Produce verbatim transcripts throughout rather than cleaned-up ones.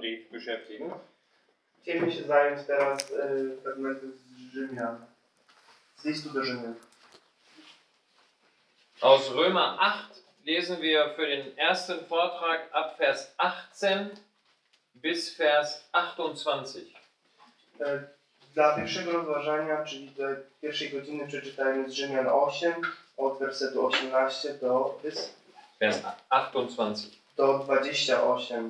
Brief beschäftigen. Chcielibyśmy się zająć teraz y, fragmentem z Rzymian, z listu do Rzymian. Aus Römer acht lesen wir für den ersten Vortrag ab Vers achtzehn bis Vers achtundzwanzig. Y, Dla pierwszego rozważania, czyli do pierwszej godziny, przeczytajmy z Rzymian osiem, od wersetu osiemnastego do, Vers achtundzwanzig. do dwudziestego ósmego.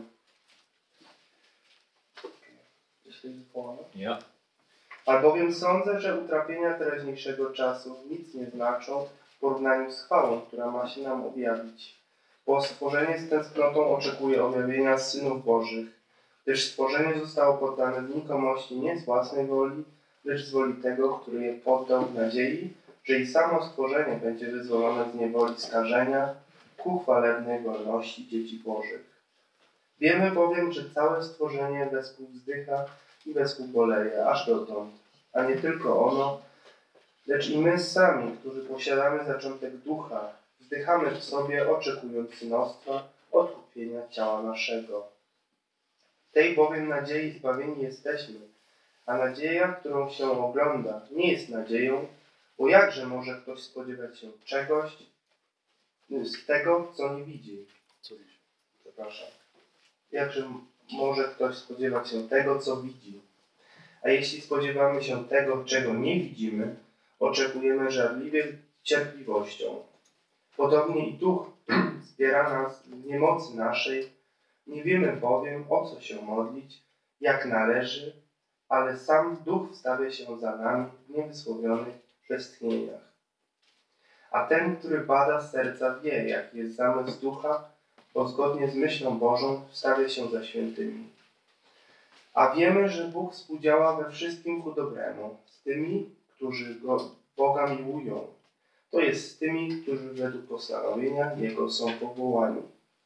Ja. Albowiem sądzę, że utrapienia teraźniejszego czasu nic nie znaczą w porównaniu z chwałą, która ma się nam objawić. Bo stworzenie z tęsknotą oczekuje objawienia synów Bożych, gdyż stworzenie zostało poddane znikomości nie z własnej woli, lecz z woli tego, który je poddał w nadziei, że i samo stworzenie będzie wyzwolone z niewoli skażenia ku chwalebnej wolności dzieci Bożych. Wiemy bowiem, że całe stworzenie wespół wzdycha i wespół boleje, aż dotąd, a nie tylko ono, lecz i my sami, którzy posiadamy zaczątek ducha, wzdychamy w sobie, oczekując synostwa, odkupienia ciała naszego. Tej bowiem nadziei zbawieni jesteśmy, a nadzieja, którą się ogląda, nie jest nadzieją, bo jakże może ktoś spodziewać się czegoś z tego, co nie widzi? Co widzi? Przepraszam. Jakże może ktoś spodziewać się tego, co widzi? A jeśli spodziewamy się tego, czego nie widzimy, oczekujemy żarliwie cierpliwością. Podobnie i Duch wspiera nas w niemocy naszej. Nie wiemy bowiem, o co się modlić, jak należy, ale sam Duch wstawia się za nami w niewysłowionych westchnieniach. A ten, który bada serca, wie, jaki jest zamysł Ducha, bo zgodnie z myślą Bożą wstawia się za świętymi. A wiemy, że Bóg współdziała we wszystkim ku dobremu, z tymi, którzy go, Boga miłują. To jest z tymi, którzy według postanowienia Jego są powołani.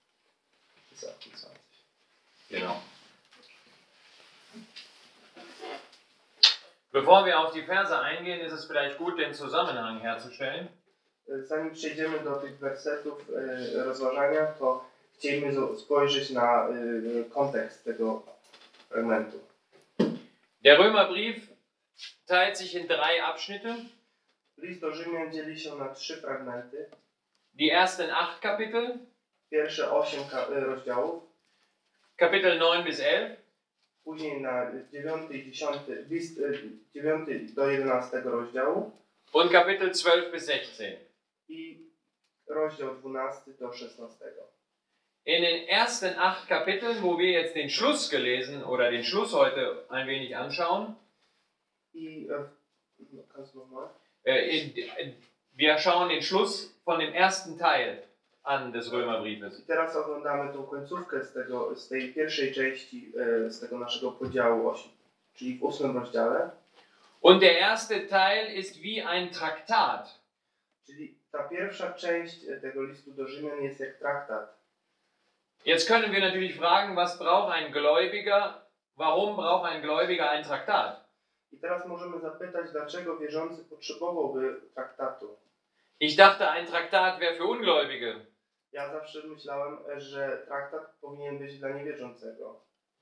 Genau. Bevor wir auf die Verse eingehen, ist es vielleicht gut, den Zusammenhang herzustellen. Zanim przejdziemy do tych wersetów e, rozważania, to chcielibyśmy spojrzeć na e, kontekst tego fragmentu. Der Römerbrief teilt sich in drei Abschnitte. List do Rzymian dzieli się na trzy fragmenty. Die ersten acht Kapitel, Pierwsze osiem rozdziałów, Kapitel neun bis elf, później na dziewiąty i dziesiąty, list dziewiąty do jedenastego rozdziału und Kapitel zwölf bis sechzehn. i rozdział dwunasty do szesnastego. In den ersten acht Kapiteln, wo wir jetzt den Schluss gelesen oder den Schluss heute ein wenig anschauen, I no, kannst du nochmal? äh, in, wir schauen den Schluss von dem ersten Teil an des Römerbriefes. I teraz oglądamy tą końcówkę z, tego, z tej pierwszej części, e, z tego naszego podziału, osi, czyli w ósmym rozdziale. Und der erste Teil ist wie ein Traktat. Czyli ta pierwsza część tego listu do Rzymian jest jak traktat. Jetzt können wir natürlich fragen, was braucht ein Gläubiger, warum braucht ein Gläubiger ein Traktat? I teraz możemy zapytać, dlaczego wierzący potrzebowałby traktatu. Ich dachte, ein Traktat wäre für Ungläubige. Ja zawsze myślałem, że traktat powinien być dla niewierzącego.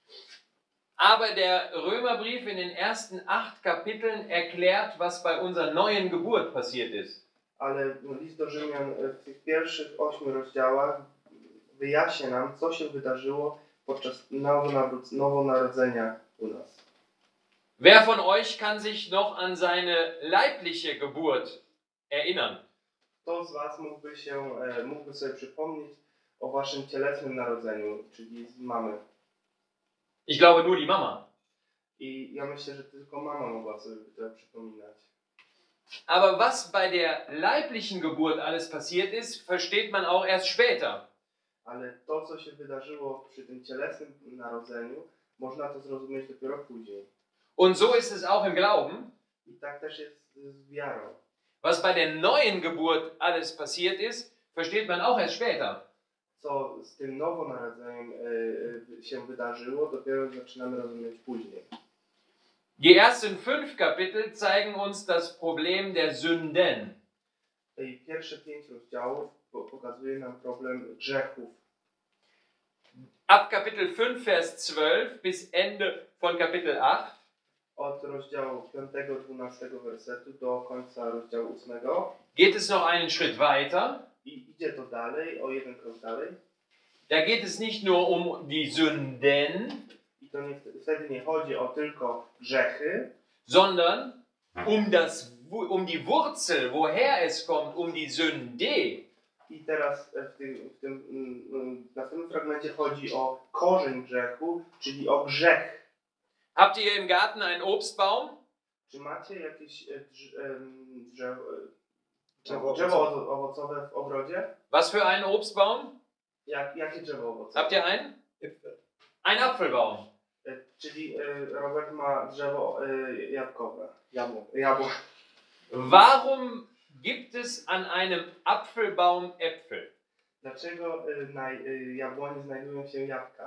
Aber der Römerbrief in den ersten acht Kapiteln erklärt, was bei unserer neuen Geburt passiert ist. Ale list do Rzymian w tych pierwszych ośmiu rozdziałach wyjaśnia nam, co się wydarzyło podczas nowonarodzenia u nas. Wer von euch kann sich noch an seine leibliche Geburt erinnern? Kto z was mógłby, się, mógłby sobie przypomnieć o waszym cielesnym narodzeniu, czyli z mamy? Ich glaube nur die Mama. I ja myślę, że tylko mama mogła sobie to przypominać. Aber was bei der leiblichen Geburt alles passiert ist, versteht man auch erst später. Ale to, co się wydarzyło przy tym cielesnym narodzeniu, można to zrozumieć dopiero później. Und so ist es auch im Glauben. I tak też jest z wiarą. Was bei der neuen Geburt alles passiert ist, versteht man auch erst später. Co z tym nowonarodzeniem y, y, się wydarzyło, dopiero zaczynamy rozumieć później. Die ersten fünf Kapitel zeigen uns das Problem der Sünden. I pierwsze pięć rozdziałów pokazuje nam problem grzechów. ab Kapitel fünf, Vers zwölf bis Ende von Kapitel acht od rozdziału piątego dwunastego wersetu do końca rozdziału ósmego geht es noch einen Schritt weiter. i idzie to dalej, o jeden krok dalej. Da geht es nicht nur um die Sünden, I to nie, wtedy nie chodzi o tylko grzechy, sondern um, das, um die Wurzel, woher es kommt, um die Sünde. i teraz w tym, w tym mm, w następnym fragmencie chodzi o korzeń grzechu, czyli o grzech. Habt ihr im Garten einen Obstbaum? Czy macie jakieś e, drz, em, drzewo, Drzewo e, drzewo owo- owocowe w ogrodzie? Was für einen Obstbaum? Jak, jakie drzewo owocowe? Habt ihr einen? Ein Apfelbaum. E, Czyli e, Robert ma drzewo e, jabłkowe. Jabło. Jabło. Warum gibt es an einem Apfelbaum Äpfel? Dlaczego e, na e, jabłoni znajdują się jabłka?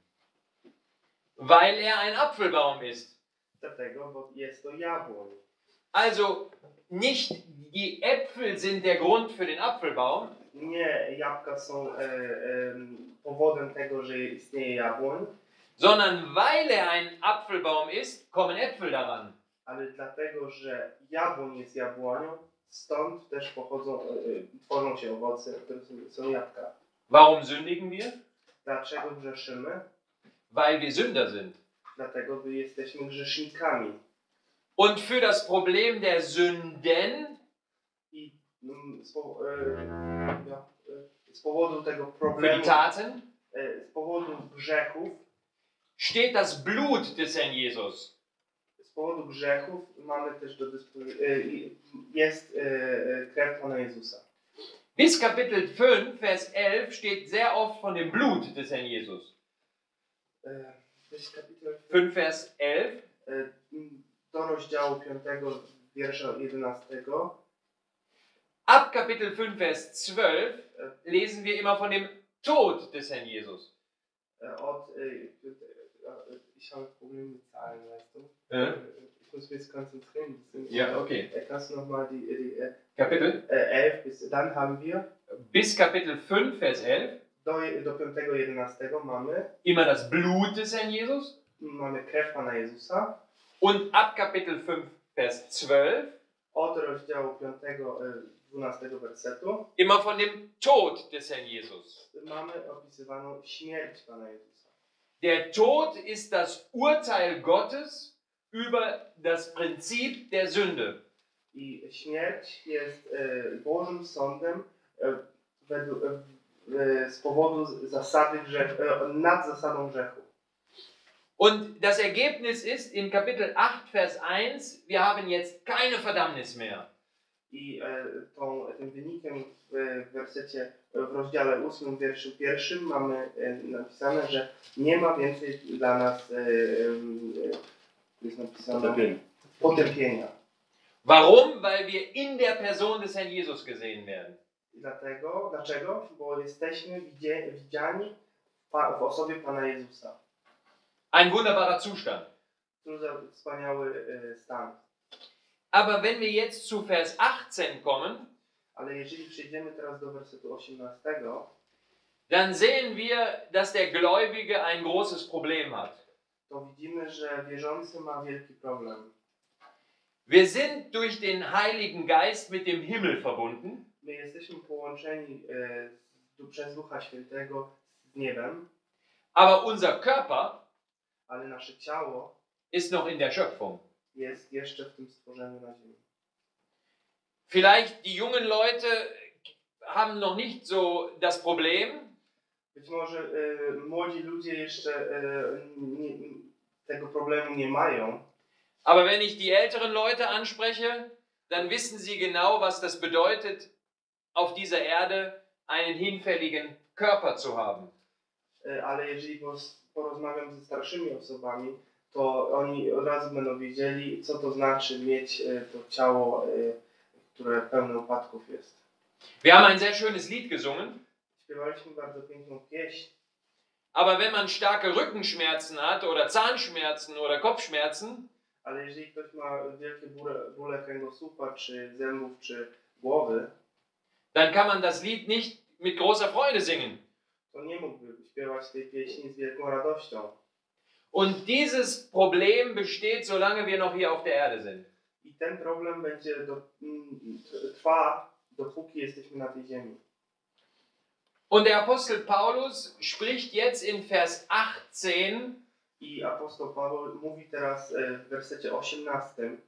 Weil er ein Apfelbaum ist. Dlatego, bo jest to jabłoń. Also nicht die Äpfel sind der Grund für den Apfelbaum, Nie jabłka są e, e, powodem tego, że istnieje jabłoń, sondern weil er ein Apfelbaum ist, kommen Äpfel daran. ale dlatego, że jabłoń jest jabłonią, stąd też pochodzą, e, e, tworzą się owoce, które są, są jabłka. Warum sündigen wir? Dlaczego grzeszymy? Weil wir Sünder sind. Dlatego, że jesteśmy grzesznikami. Und für das Problem der Sünden I mm, z, po, e, ja, e, z powodu tego für die problemu, Taten e, z powodu grzechów, steht das Blut des Herrn Jesus. z powodu grzechów mamy też do dyspozycji, e, jest e, e, krew Pana Jezusa. Bis Kapitel fünf, Vers elf steht sehr oft von dem Blut des Herrn Jesus. E, to jest kapitel fünf, Vers elf. e, do rozdziału piątego, wiersza jedenastego. Ab Kapitel fünf, Vers zwölf lesen wir immer von dem Tod des Herrn Jesus. E, od, e, e, ich habe Probleme mit Zahlen, weißt du? Ja. Ich muss mich jetzt konzentrieren. Deswegen, Ja, okay. äh, Kannst du nochmal die, die äh, Kapitel? äh, elf bis, dann haben wir Bis Kapitel fünf, Vers elf. do, do piątego jedenastego mamy, Immer das Blut des Herrn Jesus. mamy krew Pana Jezusa. Und ab Kapitel fünf, Vers zwölf. Od rozdziału piątego, dwunastego wersetu Immer von dem Tod des Herrn Jesus. mamy opisywaną śmierć Pana Jezusa. Der Tod ist das Urteil Gottes über das Prinzip der Sünde. I śmierć jest e, Bożym sądem e, według, e, e, z powodu zasady grzechu, e, nad zasadą grzechu. Und das Ergebnis ist in Kapitel acht, Vers eins, wir haben jetzt keine Verdammnis mehr. I e, tą, tym wynikiem w, w wersecie, w rozdziale ósmym, wierszu pierwszym mamy e, napisane, że nie ma więcej dla nas e, e, jest napisane Potępienia. potępienia. Warum? Weil wir in der Person des Herrn Jesus gesehen werden. I dlatego, dlaczego? Bo jesteśmy widzie, widziani pa, w osobie Pana Jezusa. Ein wunderbarer Zustand. Cóż za wspaniały e, stan. Aber wenn wir jetzt zu Vers achtzehn kommen, Ale jeżeli przejdziemy teraz do wersetu osiemnastego, dann sehen wir, dass der Gläubige ein großes Problem hat. to widzimy, że wierzący ma wielki problem. Wir sind durch den Heiligen Geist mit dem Himmel verbunden, My jesteśmy połączeni e, z, przez Ducha Świętego z niebem, aber unser Körper ale nasze ciało ist noch in der Schöpfung. jest jeszcze w tym stworzeniu na ziemi. Vielleicht die jungen Leute haben noch nicht so das Problem, Być może e, młodzi ludzie jeszcze e, nie, tego problemu nie mają, aber wenn ich die älteren Leute anspreche, dann wissen sie genau, was das bedeutet, auf dieser Erde einen hinfälligen Körper zu haben. e, ale jeżeli pos- porozmawiam ze starszymi osobami, to oni od razu będą wiedzieli, co to znaczy mieć e, to ciało, e, które pełne upadków jest. Wir haben ein sehr schönes Lied gesungen, Śpiewaliśmy bardzo piękną pieśń, aber wenn man starke Rückenschmerzen hat oder Zahnschmerzen oder Kopfschmerzen, ale jeżeli ktoś ma wielkie bóle, bóle kręgosłupa, czy zębów, czy głowy, dann kann man das Lied nicht mit großer Freude singen. to nie mógłby śpiewać tej pieśni z wielką radością. Und dieses Problem besteht, solange wir noch hier auf der Erde sind. I ten problem będzie do, trwa, dopóki jesteśmy na tej ziemi. Und der Apostel Paulus spricht jetzt in Vers achtzehn I apostoł Paweł mówi teraz w wersecie osiemnastym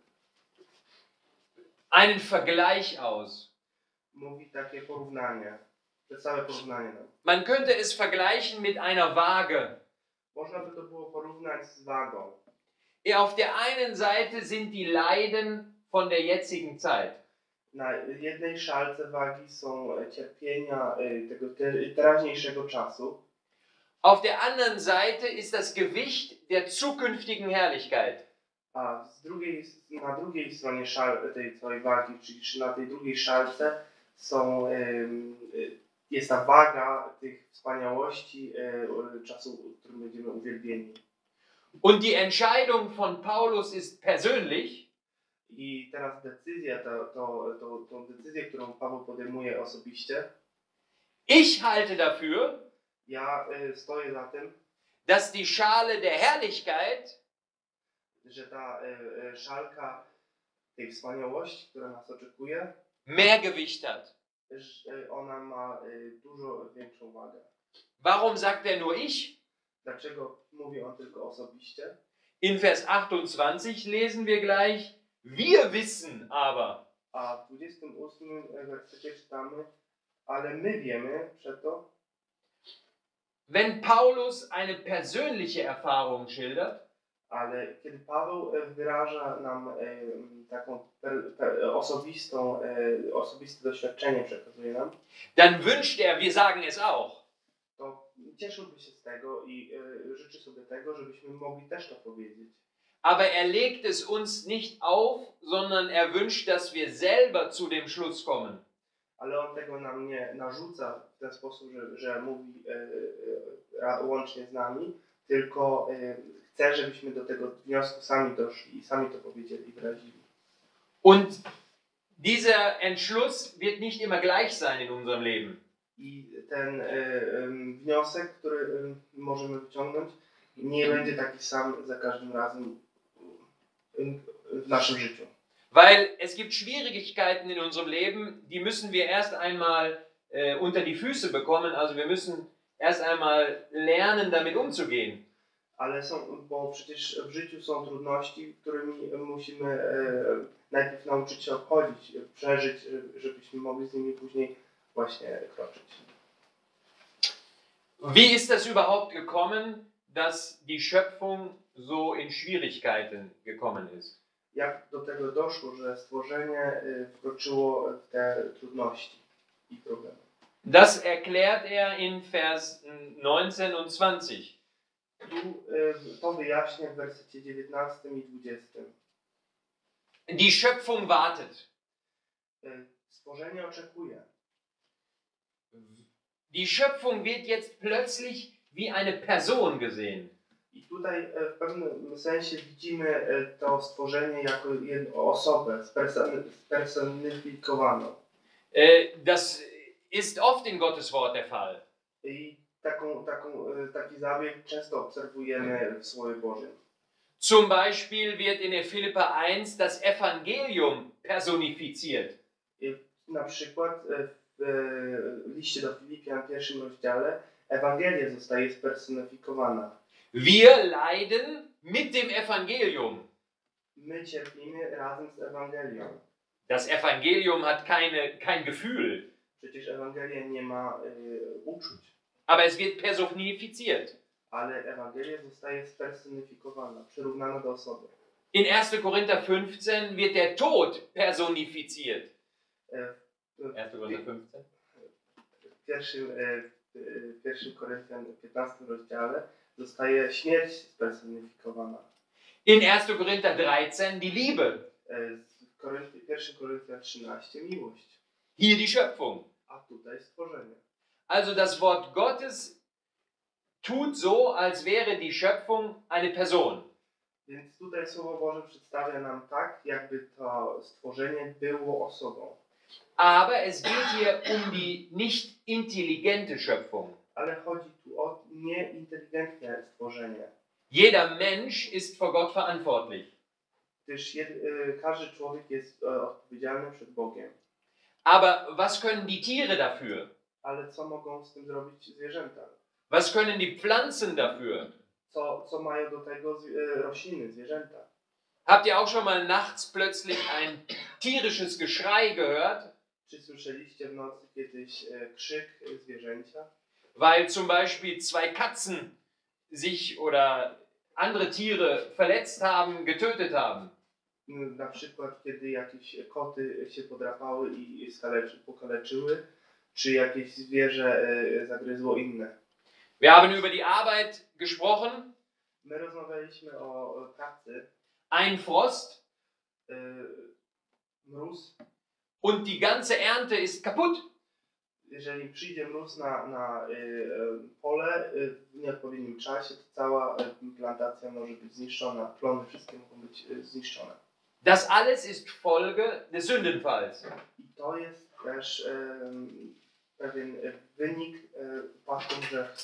einen Vergleich aus. Mówi takie porównanie, całe porównanie nam. Man könnte es vergleichen mit einer Waage. Można by to było porównać z wagą. Auf der einen Seite sind die Leiden von der jetzigen Zeit. Na jednej szalce wagi są cierpienia tego teraźniejszego czasu. Auf der anderen Seite ist das Gewicht der zukünftigen Herrlichkeit. A z drugiej, na drugiej stronie szal, tej całej wagi, czyli na tej drugiej szalce są, jest ta waga tych wspaniałości czasu, w którym będziemy uwielbieni. Und die Entscheidung von Paulus ist persönlich. I teraz decyzja, to, to, to, tą decyzję, którą Paweł podejmuje osobiście. Ich halte dafür, ja y, stoję za tym, dass die Schale der Herrlichkeit, że ta y, y, szalka tej wspaniałości, która nas oczekuje, mehr Gewicht hat. że y, ona ma y, dużo większą wagę. Warum sagt er nur ich? Dlaczego mówi on tylko osobiście? In Vers achtundzwanzig lesen wir gleich: Wir wissen aber. A w dwudziestym ósmym wersecie czytamy: ale my wiemy przeto. Wenn Paulus eine persönliche Erfahrung schildert, ale kiedy Paweł wyraża nam e, taką per, per, osobistą, e, osobiste doświadczenie, przekazuje nam, dann wünscht er, wir sagen es auch. To cieszyłby się z tego i e, życzy sobie tego, żebyśmy mogli też to powiedzieć. Aber er legt es uns nicht auf, sondern er wünscht, dass wir selber zu dem Schluss kommen. Ale on tego nam nie narzuca w ten sposób, że, że mówi e, e, łącznie z nami, tylko e, chce, żebyśmy do tego wniosku sami doszli i sami to powiedzieli i wyrazili. Und dieser Entschluss wird nicht immer gleich sein in unserem Leben. I ten e, e, wniosek, który e, możemy wyciągnąć, nie będzie taki sam za każdym razem w naszym życiu. Weil es gibt Schwierigkeiten in unserem Leben, die müssen wir erst einmal äh, unter die Füße bekommen. Also wir müssen erst einmal lernen, damit umzugehen. Ale są, bo przecież w życiu są trudności, którymi musimy e, najpierw nauczyć się obchodzić, przeżyć, żebyśmy mogli z nimi później właśnie kroczyć. Wie ist das überhaupt gekommen, dass die Schöpfung so in Schwierigkeiten gekommen ist? Jak do tego doszło, że stworzenie wkroczyło w te trudności i problemy? Das erklärt er in Vers neunzehn und zwanzig. Tu to wyjaśnia w wersecie dziewiętnastym i dwudziestym. Die Schöpfung wartet. Stworzenie oczekuje. Die Schöpfung wird jetzt plötzlich wie eine Person gesehen. I tutaj w pewnym sensie widzimy to stworzenie jako jedną osobę spersonifikowaną. Das ist oft in Gottes Wort der Fall. I taką, taką, taki zabieg często obserwujemy w Słowie Bożym. Zum Beispiel wird in der Philipper eins das Evangelium personifiziert. I na przykład w liście do Filipian w pierwszym rozdziale Ewangelia zostaje spersonifikowana. Wir leiden mit dem Evangelium. My cierpimy razem z Ewangelią. Das Evangelium hat keine, kein Gefühl. Przecież Ewangelia nie ma y, uczuć. Aber es wird personifiziert. Ale Ewangelia zostaje spersonifikowana, przyrównana do osoby. In erster Korinther fünfzehn wird der Tod personifiziert. erster Korinther fünfzehn. W pierwszym, w pierwszym Koryntian piętnastym rozdziale zostaje śmierć spersonifikowana. In erster Korinther dreizehn die Liebe. W pierwszym Koryntian trzynaście miłość. Hier die Schöpfung. A tutaj stworzenie. Also das Wort Gottes tut so, als wäre die Schöpfung eine Person. Więc tutaj Słowo Boże przedstawia nam tak, jakby to stworzenie było osobą. Aber es geht hier um die nicht intelligente Schöpfung. Ale chodzi tu o nieinteligentne stworzenie. Jeder Mensch ist vor Gott verantwortlich. Gdyż jed, y, każdy człowiek jest e, odpowiedzialny przed Bogiem. Aber was können die Tiere dafür? Ale co mogą z tym zrobić zwierzęta? Was können die Pflanzen dafür? Co, co mają do tego z, y, rośliny, zwierzęta? Habt ihr auch schon mal nachts plötzlich ein tierisches Geschrei gehört? Czy słyszeliście w nocy kiedyś e, krzyk zwierzęcia? Weil zum Beispiel zwei Katzen sich oder andere Tiere verletzt haben, getötet haben. Na przykład, kiedy jakieś koty się podrapały i skaleczy, pokaleczyły, czy jakieś zwierzę e, zagryzło inne. Wir haben über die Arbeit gesprochen. My rozmawialiśmy o, o pracy. Ein Frost E, mróz. und die ganze Ernte ist kaputt. Jeżeli przyjdzie mróz na, na y, y, pole y, w nieodpowiednim czasie, to cała y, plantacja może być zniszczona, plony wszystkie mogą być y, zniszczone. Das alles ist Folge des Sündenfalls. I to jest też y, pewien y, wynik y, upadku grzechu.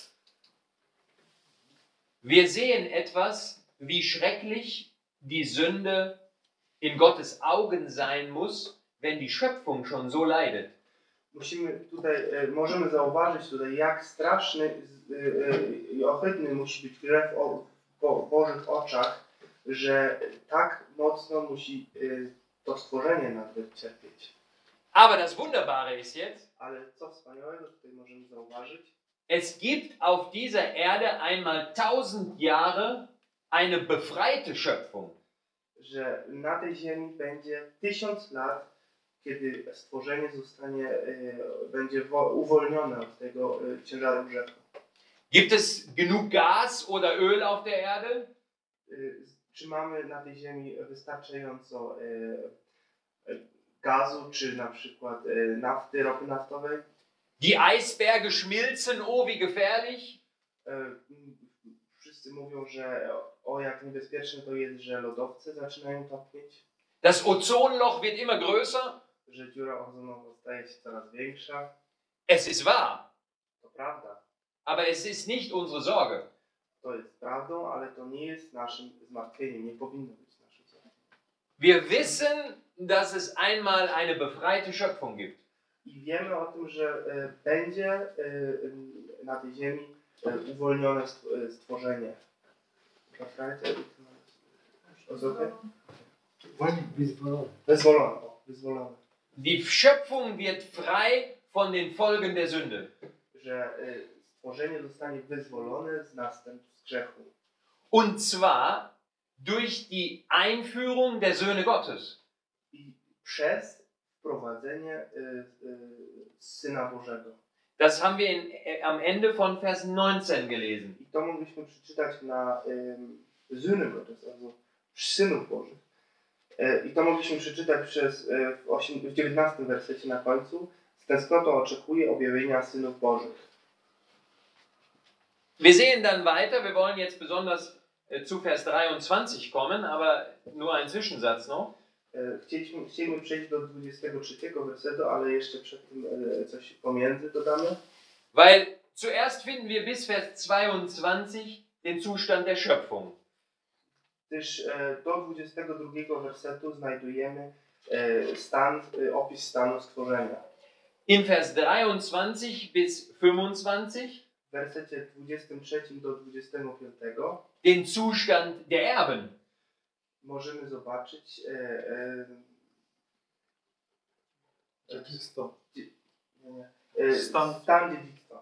Wir sehen etwas, wie schrecklich die Sünde in Gottes Augen sein muss, wenn die Schöpfung schon so leidet. Musimy tutaj, y, możemy zauważyć tutaj, jak straszny y, y, i ohydny musi być grzech w, w Bożych oczach, że tak mocno musi y, to stworzenie nawet cierpieć. Aber das Wunderbare ist jetzt, Ale co wspaniałego tutaj możemy zauważyć? es gibt auf dieser Erde einmal tausend Jahre eine befreite Schöpfung. Że na tej ziemi będzie tysiąc lat, kiedy stworzenie zostanie, y, będzie wo, uwolnione od tego y, ciężaru grzechu. Gibt es genug Gas oder Öl auf der Erde? Y, czy mamy na tej ziemi wystarczająco y, y, gazu, czy na przykład y, nafty, ropy naftowej? Die Eisberge schmilzen, oh wie gefährlich. Y, wszyscy mówią, że o jak niebezpieczne to jest, że lodowce zaczynają topnieć, Das Ozonloch wird immer größer. że dziura ozonowa staje się coraz większa. Es ist wahr, To prawda, aber es ist nicht unsere Sorge. to jest prawdą, ale to nie jest naszym zmartwieniem, nie powinno być naszym zmartwieniem. Wir wissen, dass es einmal eine befreite Schöpfung gibt. I wiemy o tym, że e, będzie e, na tej ziemi e, uwolnione st- e, stworzenie. Befreite? Okay. Wyzwolony. Wyzwolone. O, wyzwolone. Die Schöpfung wird frei von den Folgen der Sünde. Że e, stworzenie zostanie wyzwolone z następstw grzechu. Und zwar durch die Einführung der Söhne Gottes. I przez wprowadzenie e, e, Syna Bożego. Das haben wir in, äh, am Ende von Vers neunzehn gelesen. I to mogliśmy przeczytać na Söhne Gottes, also Synów Bożych. E, I to mogliśmy przeczytać przez, e, w, osiem, w dziewiętnastym wersecie na końcu. Z tęsknotą oczekuje objawienia Synów Bożych. Wir sehen dann weiter, wir wollen jetzt besonders äh, zu Vers dreiundzwanzig kommen, aber nur ein Zwischensatz noch. E, Chcieliśmy, chcieliśmy przejść do dwudziestego trzeciego wersetu, ale jeszcze przed tym e, coś pomiędzy dodamy. Weil zuerst finden wir bis Vers zweiundzwanzig den Zustand der Schöpfung. Gdyż e, do dwudziestego drugiego wersetu znajdujemy e, stan, e, opis stanu stworzenia. In Vers dreiundzwanzig bis fünfundzwanzig W wersecie dwudziestym trzecim do dwudziestego piątego den Zustand der Erben. możemy zobaczyć e, e, Jaki jest to? nie, nie, e, Stan. stan dziedzictwa.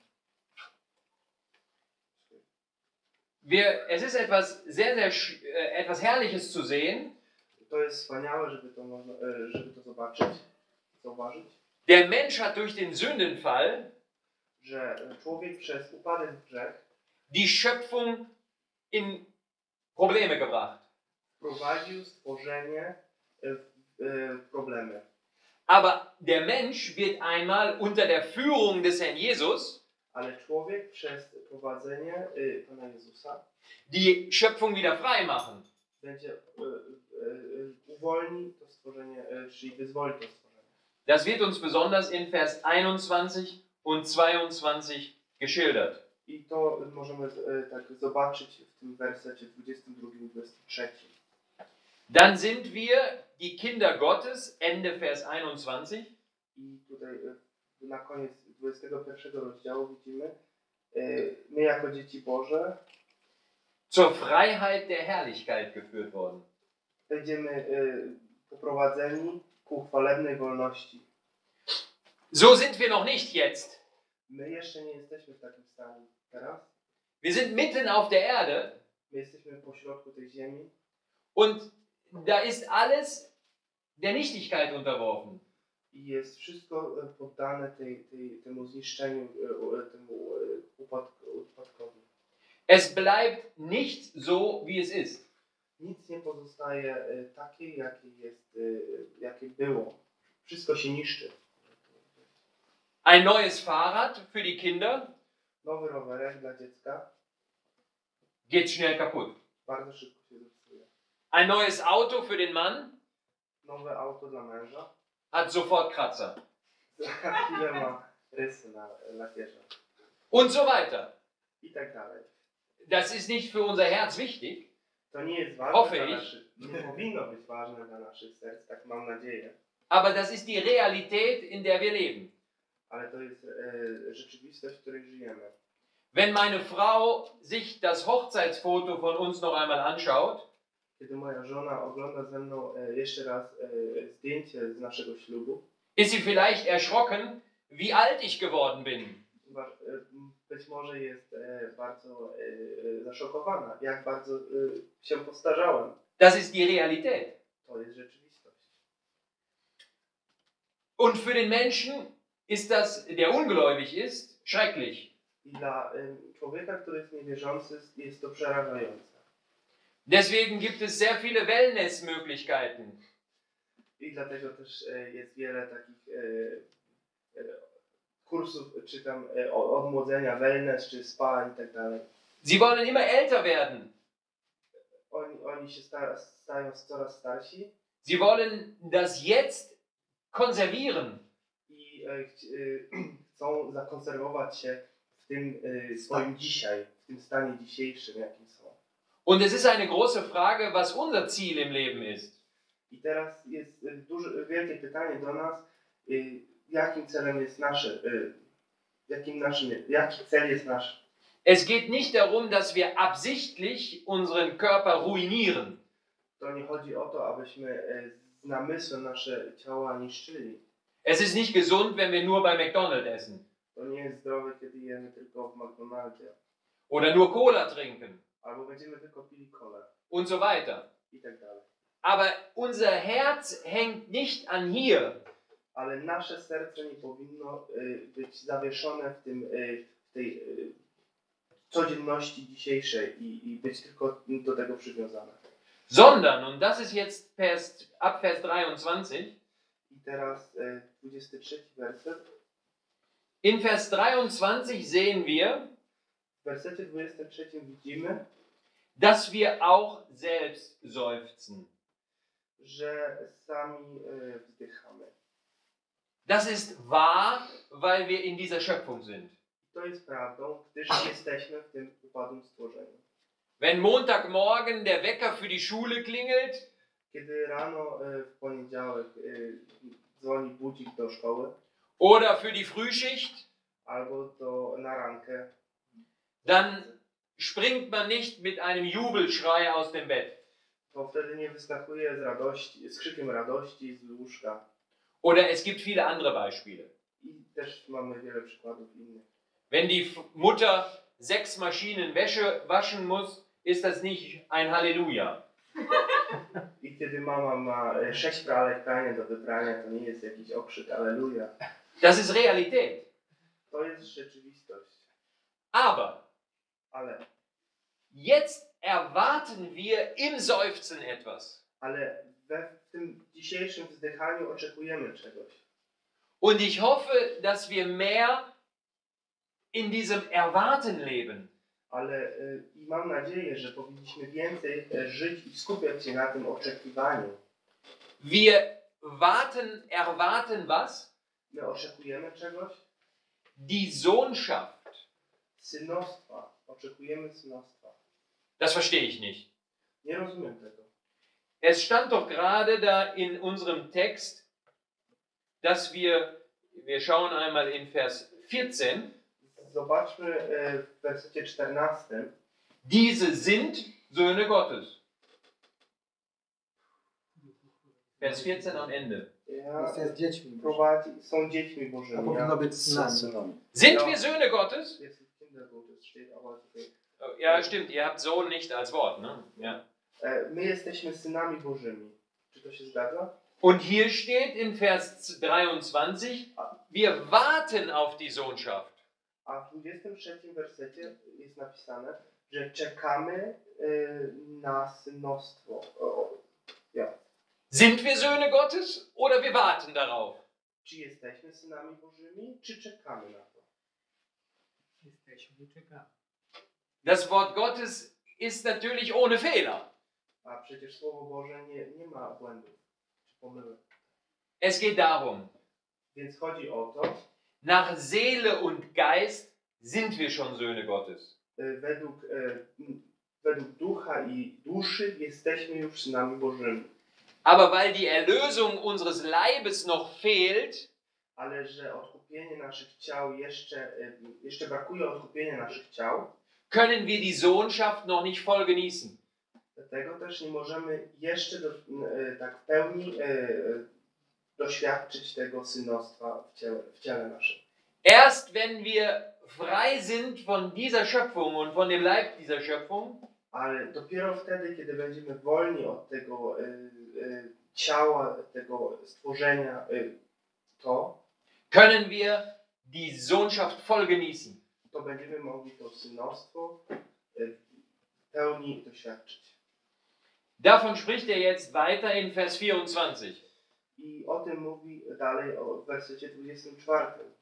Wir, es ist etwas sehr, sehr, sch- äh, etwas Herrliches zu sehen. To jest wspaniałe, żeby to, można, e, żeby to zobaczyć, zauważyć, Der Mensch hat durch den Sündenfall że człowiek przez upadek w grzech die Schöpfung in Probleme gebracht. wprowadził stworzenie w, w problemy. Aber der Mensch wird einmal unter der Führung des Herrn Jesus Ale człowiek przez prowadzenie y, Pana Jezusa die Schöpfung wieder frei machen. będzie y, y, y, uwolni to stworzenie, y, czyli wyzwoli to stworzenie. Das wird uns besonders in Vers einundzwanzig und zweiundzwanzig geschildert. I to możemy e, tak zobaczyć w tym wersecie dwudziestym drugim, dwudziestym trzecim. Dann sind wir die Kinder Gottes, Ende Vers einundzwanzig. I tutaj e, na koniec dwudziestego pierwszego rozdziału widzimy, e, my jako dzieci Boże zur Freiheit der Herrlichkeit geführt worden. będziemy e, poprowadzeni ku chwalebnej wolności. So sind wir noch nicht jetzt. My jeszcze nie jesteśmy w takim stanie teraz. Wir sind mitten auf der Erde My jesteśmy pośrodku tej ziemi und da ist alles der Nichtigkeit unterworfen. i jest wszystko e, poddane tej, tej, temu zniszczeniu, e, e, temu e, upadk- upadkowi. Es bleibt nicht so, wie es ist. Nic nie pozostaje e, takie, jakie jest, e, jakie było. Wszystko się niszczy. Ein neues Fahrrad für die Kinder Nowy rowerek dla dziecka geht schnell kaputt. bardzo szybko się zepsuje. Ein neues Auto für den Mann Nowe auto dla męża hat sofort Kratzer. za chwilę ma rysy na lakierze Und so weiter. i tak dalej. Das ist nicht für unser Herz wichtig, To nie jest ważne Hoffe dla ich. naszych, nie powinno być ważne dla naszych serc, tak mam nadzieję. aber das ist die Realität, in der wir leben. Ale to jest e, rzeczywistość, w której żyjemy. Wenn meine Frau sich das Hochzeitsfoto von uns noch einmal anschaut, Kiedy moja żona ogląda ze mną e, jeszcze raz e, zdjęcie z naszego ślubu, ist sie vielleicht erschrocken, wie alt ich geworden bin. ba- e, być może jest e, bardzo e, e, zaszokowana, jak bardzo e, się postarzałem. Das ist die Realität. To jest rzeczywistość. Und für den Menschen ist das, der ungläubig ist, schrecklich. I dla e, człowieka, który jest niewierzący, jest to przerażające. Deswegen gibt es sehr viele Wellnessmöglichkeiten. I dlatego też e, jest wiele takich e, e, kursów, czy tam e, o- odmłodzenia, wellness, czy spa i tak dalej. Sie wollen immer älter werden. Oni, oni się sta, stają coraz starsi Sie wollen das Jetzt konservieren. i e, chci- e, chcą zakonserwować się w tym e, swoim dzisiaj, w tym stanie dzisiejszym, jakim są. Und es ist eine große Frage, was unser Ziel im Leben ist. I teraz jest e, duże, wielkie pytanie do nas, e, jakim celem jest nasze, e, jakim naszym, jaki cel jest nasz. Es geht nicht darum, dass wir absichtlich unseren Körper ruinieren. To nie chodzi o to, abyśmy e, z namysłem nasze ciała niszczyli. Es ist nicht gesund, wenn wir nur bei McDonald's essen To nie jest zdrowe, kiedy jemy tylko w McDonaldzie. oder nur Cola trinken Albo będziemy tylko pili kolę und so weiter. i tak dalej. Aber unser Herz hängt nicht an hier. Ale nasze serce nie powinno y, być zawieszone w tym, y, w tej y, codzienności dzisiejszej i, i być tylko do tego przywiązane. Sondern, und das ist jetzt Vers, ab Vers dreiundzwanzig, I teraz y, dwudziesty trzeci werset. in Vers dreiundzwanzig sehen wir, W wersecie dwudziestym trzecim widzimy, dass wir auch selbst seufzen. że sami y, wzdychamy. Das ist wahr, weil wir in dieser Schöpfung sind. To jest prawdą, gdyż jesteśmy w tym upadłym stworzeniu. Wenn Montagmorgen der Wecker für die Schule klingelt, Kiedy rano y, w poniedziałek y, dzwoni budzik do szkoły oder für die Frühschicht, albo do, na rankę, dann springt man nicht mit einem Jubelschrei aus dem Bett. to wtedy nie wyskakuje z radości, z krzykiem radości z łóżka. Oder es gibt viele andere Beispiele. I też mamy wiele przykładów innych. Wenn die F- Mutter sechs Maschinen Wäsche waschen muss, ist das nicht ein Halleluja. I kiedy mama ma e, sześć pralek prania do wyprania, to nie jest jakiś okrzyk Alleluja. Das ist Realität. To jest rzeczywistość. Aber Ale, jetzt erwarten wir im Seufzen etwas. ale we w tym dzisiejszym wzdychaniu oczekujemy czegoś. Und ich hoffe, dass wir mehr in diesem Erwarten leben. Ale e, i mam nadzieję, że powinniśmy więcej e, żyć i skupiać się na tym oczekiwaniu. Wir warten, erwarten was? My oczekujemy czegoś, Die Sohnschaft. synostwa. Oczekujemy synostwa. Das verstehe ich nicht. Nie rozumiem tego. Es stand doch gerade da in unserem Text, dass wir, wir schauen einmal in Vers vierzehn, Zobaczmy e, w wersecie czternastym. diese sind Söhne Gottes. Vers vierzehn am Ende. Ja, Jest z dziećmi. prowadzi, są dziećmi A Bożymi. powinno być Są synami. synami. Sind Ja. wir Söhne Gottes? Jest Kinder Gottes, steht aber tutaj. Ja, stimmt, ihr habt Sohn nicht als Wort. Ne? Ja. E, My jesteśmy synami Bożymi. Czy to się zgadza? Und hier steht in Vers dreiundzwanzig, wir warten auf die Sohnschaft. A w dwudziestym trzecim wersecie jest napisane, że czekamy e, na synostwo. O, o, ja. Sind wir Söhne Gottes oder wir warten darauf? Czy jesteśmy synami Bożymi, czy czekamy na to? Jesteśmy i czekamy. Das Wort Gottes ist natürlich ohne Fehler. A przecież Słowo Boże nie, nie ma błędów czy pomyłek. Es geht darum, Więc chodzi o to, nach Seele und Geist sind wir schon Söhne Gottes. e, według, e, m, według ducha i duszy jesteśmy już synami Bożymi. Aber weil die Erlösung unseres Leibes noch fehlt, Ale że odkupienie naszych ciał jeszcze, e, jeszcze brakuje odkupienia naszych ciał, können wir die Sohnschaft noch nicht voll genießen. dlatego też nie możemy jeszcze do, e, tak w pełni e, e, doświadczyć tego synostwa w ciele, w ciele naszym. Erst wenn wir frei sind von dieser Schöpfung und von dem Leib dieser Schöpfung, Ale dopiero wtedy, kiedy będziemy wolni od tego e, e, ciała, tego stworzenia, e, to, können wir die Sohnschaft voll genießen. to będziemy mogli to synostwo e, w pełni doświadczyć. Davon spricht er jetzt weiter in Vers vierundzwanzig. I o tym mówi dalej o w wersecie dwudziestym czwartym.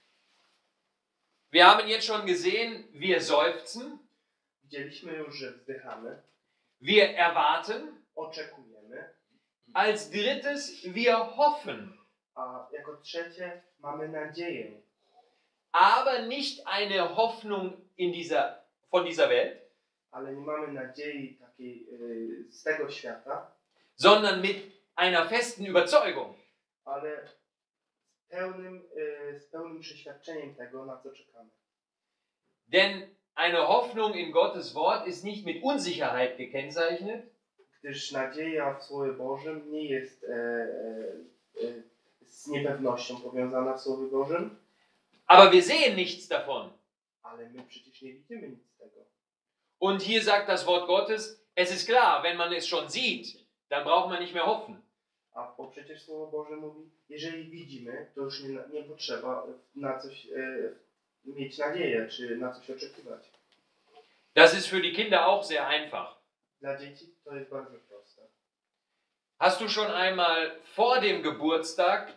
Wir haben jetzt schon gesehen, wir seufzen, Widzieliśmy już, że wzdychamy, wir erwarten, oczekujemy, als drittes wir hoffen, a jako trzecie mamy nadzieję, aber nicht eine Hoffnung in dieser, von dieser Welt, ale nie mamy nadziei takiej y, z tego świata, sondern mit einer festen Überzeugung. ale z pełnym, y, z pełnym przeświadczeniem tego, na co czekamy. Denn eine Hoffnung in Gottes Wort ist nicht mit Unsicherheit gekennzeichnet, Gdyż nadzieja w Słowie Bożym nie jest e, e, e, z niepewnością powiązana w Słowie Bożym, aber wir sehen nichts davon. ale my przecież nie widzimy nic z tego. Und hier sagt das Wort Gottes, es ist klar, wenn man es schon sieht, dann braucht man nicht mehr hoffen. A bo przecież Słowo Boże mówi, jeżeli widzimy, to już nie, nie potrzeba na coś e, mieć nadzieję, czy na coś oczekiwać. Das ist für die Kinder auch sehr einfach. Dla dzieci to jest bardzo proste. Hast du schon einmal vor dem Geburtstag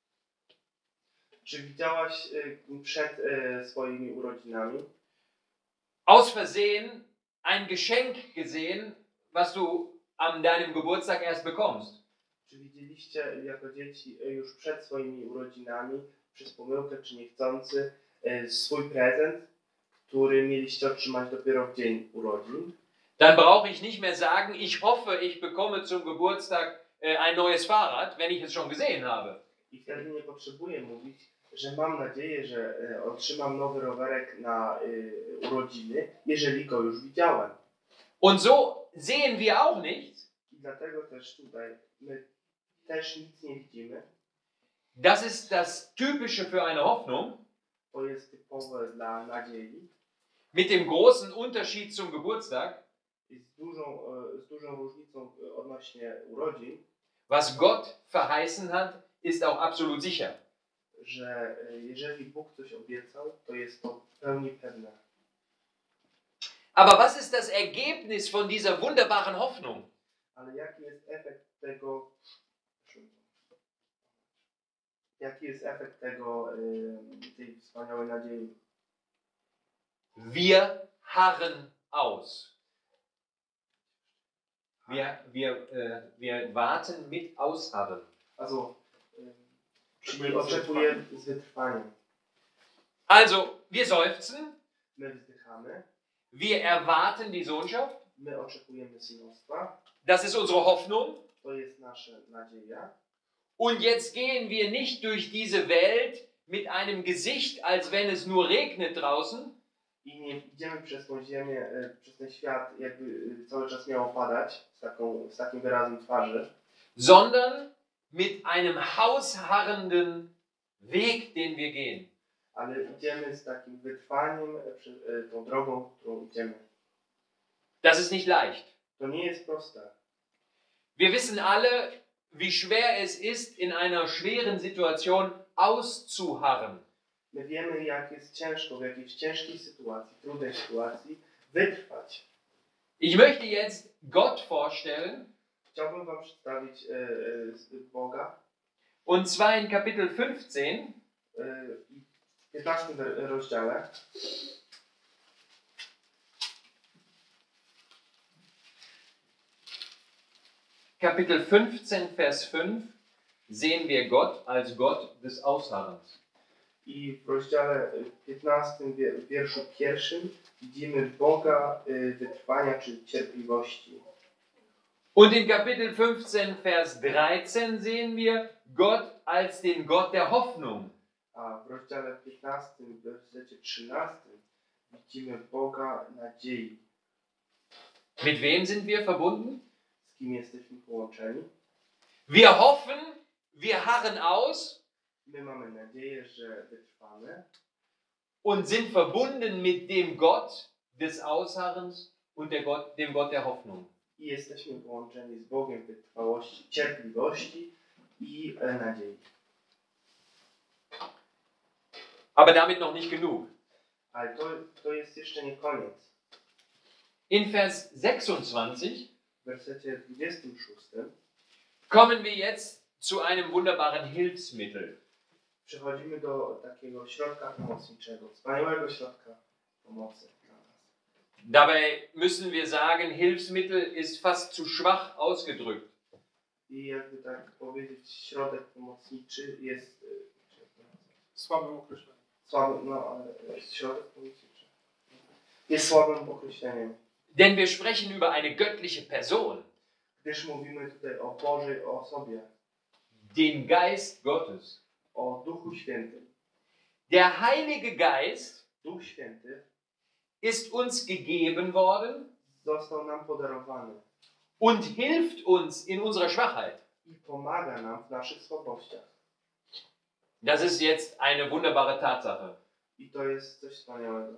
Czy widziałaś e, przed e, swoimi urodzinami aus Versehen ein Geschenk gesehen, was du an deinem Geburtstag erst bekommst? Czy widzieliście jako dzieci e, już przed swoimi urodzinami, przez pomyłkę czy niechcący, e, swój prezent, który mieliście otrzymać dopiero w dzień urodzin? Dann brauche ich nicht mehr sagen, ich hoffe, ich bekomme zum Geburtstag äh, ein neues Fahrrad, wenn ich es schon gesehen habe. I wtedy nie potrzebuję mówić, że mam nadzieję, że e, otrzymam nowy rowerek na e, urodziny, jeżeli go już widziałem. Und so sehen wir auch nichts. I dlatego też tutaj my też nic nie widzimy. Das ist das Typische für eine Hoffnung, To jest typowe dla nadziei. mit dem großen Unterschied zum Geburtstag. I z dużą, e, z dużą różnicą e, odnośnie urodzin, Was Gott verheißen hat, ist auch absolut sicher. że e, jeżeli Bóg coś obiecał, to jest to w pełni pewne. Aber was ist das Ergebnis von dieser wunderbaren Hoffnung? Ale jaki jest efekt tego, jaki jest efekt tego, e, tej wspaniałej nadziei? Wir harren aus. Wir, wir, äh, wir warten mit Ausharren. Also, e, czyli oczekuję z wytrwaniem. Also, wir seufzen, My wzdychamy, wir erwarten die Sohnschaft, my oczekujemy synostwa, das ist unsere Hoffnung. to jest nasza nadzieja. Und jetzt gehen wir nicht durch diese Welt mit einem Gesicht, als wenn es nur regnet draußen, I nie idziemy przez tą ziemię, e, przez ten świat, jakby e, cały czas miało padać, z, taką, z takim wyrazem twarzy, sondern mit einem hausharrenden Weg, den wir gehen. ale idziemy z takim wytrwaniem, e, przy, e, tą drogą, którą idziemy. Das ist nicht leicht. To nie jest proste. Wir wissen alle, wie schwer es ist, in einer schweren Situation auszuharren. My wiemy, jak jest ciężko w jakiejś ciężkiej sytuacji, trudnej sytuacji, wytrwać. Ich möchte jetzt Gott vorstellen, Chciałbym wam przedstawić e, e, Boga und zwar in Kapitel fünfzehn, e, w piętnastym rozdziale. Kapitel fünfzehn, Vers fünf, sehen wir Gott als Gott des Ausharrens. I w rozdziale piętnastym, wie- w wierszu pierwszym widzimy Boga y, wytrwania czy cierpliwości. Und in Kapitel fünfzehn, Vers dreizehn sehen wir Gott als den Gott der Hoffnung. A w rozdziale piętnastym, w wersecie trzynastym widzimy Boga nadziei. Mit wem sind wir verbunden? Z kim jesteśmy połączeni? Wir hoffen, wir harren aus My mamy nadzieję, że wytrwamy und sind verbunden mit dem Gott des Ausharrens und der Gott, dem Gott der Hoffnung. i jesteśmy połączeni z Bogiem wytrwałości, cierpliwości i e, nadziei. Aber damit noch nicht genug. Ale to, to jest jeszcze nie koniec. In Vers sechsundzwanzig W wersecie dwudziestym szóstym kommen wir jetzt zu einem wunderbaren Hilfsmittel. przechodzimy do takiego środka pomocniczego, wspaniałego środka pomocy dla nas. Dabei müssen wir sagen, Hilfsmittel ist fast zu schwach ausgedrückt. I jakby tak powiedzieć, środek pomocniczy jest e, Słabym określeniem. słabym, no ale jest środek pomocniczy. Jest słabym określeniem, Denn wir sprechen über eine göttliche Person, gdyż mówimy tutaj o Bożej osobie, den Geist Gottes. o Duchu Świętym. Der Heilige Geist Duch Święty ist uns gegeben worden został nam podarowany und hilft uns in unserer Schwachheit. i pomaga nam w naszych słabościach. Das ist jetzt eine wunderbare Tatsache. I to jest coś wspaniałego.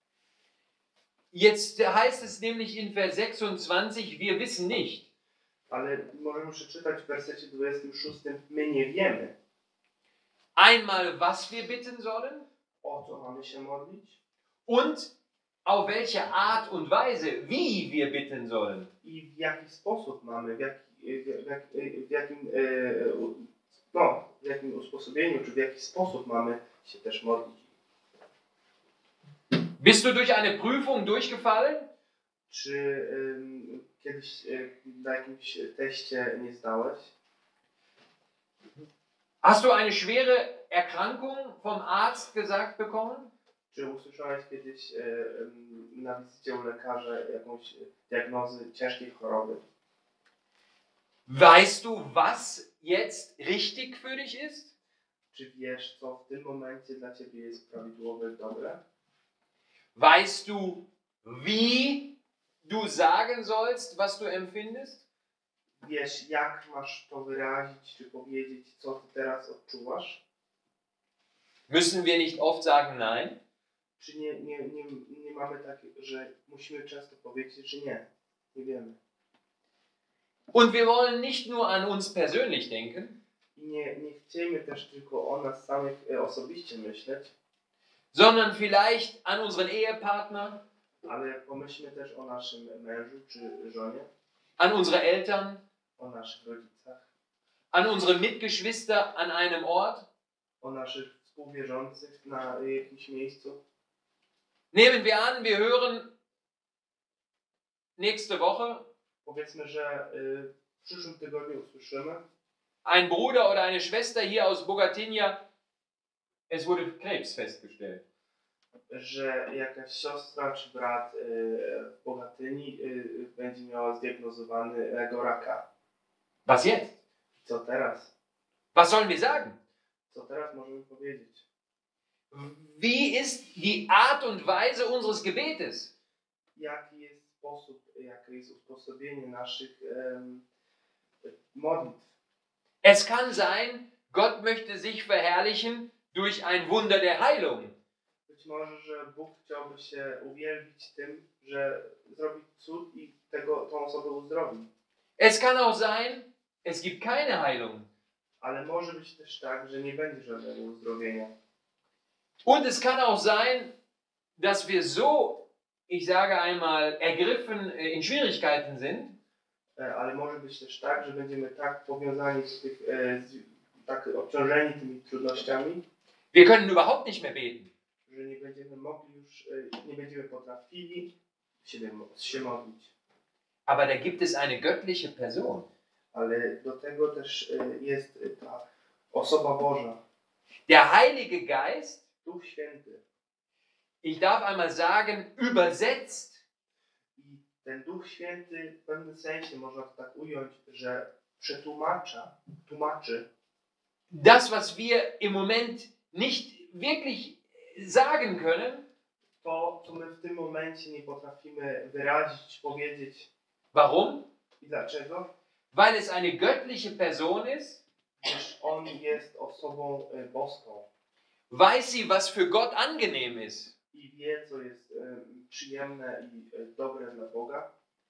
Jetzt heißt es nämlich in Vers sechsundzwanzig, wir wissen nicht. Ale możemy przeczytać w wersecie dwudziestym szóstym, my nie wiemy, Einmal, was wir bitten sollen o co mamy się modlić und auf welche Art und Weise, wie wir bitten sollen. i w jaki sposób mamy, w, jak, w, jak, w, jakim, e, u- no, w jakim usposobieniu, czy w jaki sposób mamy się też modlić. Bist du durch eine Prüfung durchgefallen? Czy ym, kiedyś y, na jakimś teście nie zdałeś? Hast du eine schwere Erkrankung vom Arzt gesagt bekommen? Czy usłyszałeś kiedyś y, ym, na wizycie u lekarza jakąś diagnozy ciężkiej choroby? Weißt du, was jetzt richtig für dich ist? Czy wiesz, co w tym momencie dla ciebie jest prawidłowe i dobre? Weißt du, wie du sagen sollst, was du empfindest? Wiesz, jak masz to wyrazić, czy powiedzieć, co ty teraz odczuwasz? Müssen wir nicht oft sagen nein? Czy nie, nie, nie, nie mamy tak, że musimy często powiedzieć, że nie, nie wiemy. Und wir wollen nicht nur an uns persönlich denken, I nie, nie chcemy też tylko o nas samych e, osobiście myśleć, sondern vielleicht an unseren Ehepartner, ale pomyślmy też o naszym mężu czy żonie, an unsere Eltern, o naszych rodzicach, an unsere Mitgeschwister an einem Ort. o naszych współwierzących na jakimś miejscu. Nehmen wir an, wir hören nächste Woche, Powiedzmy, że y, w przyszłym tygodniu usłyszymy, ein Bruder oder eine Schwester hier aus Bogatynia, es wurde Krebs festgestellt. że jakaś siostra czy brat y, w Bogatyni y, będzie miała zdiagnozowanego raka. Was jetzt? Co teraz? Was sollen wir sagen? Co teraz możemy powiedzieć? Wie ist die Art und Weise unseres Gebetes? Jaki jest sposób, jakie jest usposobienie naszych um, modlitw? Es kann sein, Gott möchte sich verherrlichen durch ein Wunder der Heilung. Być może, że Bóg chciałby się uwielbić tym, że zrobi cud i tego, tą osobę uzdrowi. Es kann auch sein, es gibt keine Heilung. Ale może być też tak, że nie będzie żadnego uzdrowienia. Und es kann auch sein, dass wir so, ich sage einmal, ergriffen in Schwierigkeiten sind, Ale może być też tak, że będziemy tak powiązani z tych, z, tak obciążeni tymi trudnościami, wir können überhaupt nicht mehr beten. że nie będziemy mogli już, nie będziemy potrafili się, się modlić. Aber da gibt es eine göttliche Person. Ale do tego też jest ta osoba Boża. Der Heilige Geist, Duch Święty. ich darf einmal sagen, übersetzt. I ten Duch Święty w pewnym sensie można to tak ująć, że przetłumacza, tłumaczy Das, was wir im Moment nicht wirklich sagen können. To, co my w tym momencie nie potrafimy wyrazić, powiedzieć. Warum? I dlaczego? Weil es eine göttliche Person ist. Gdyż On jest osobą e, boską. Weiß sie, was für Gott angenehm ist. I wie, co jest e, przyjemne i e, dobre dla Boga.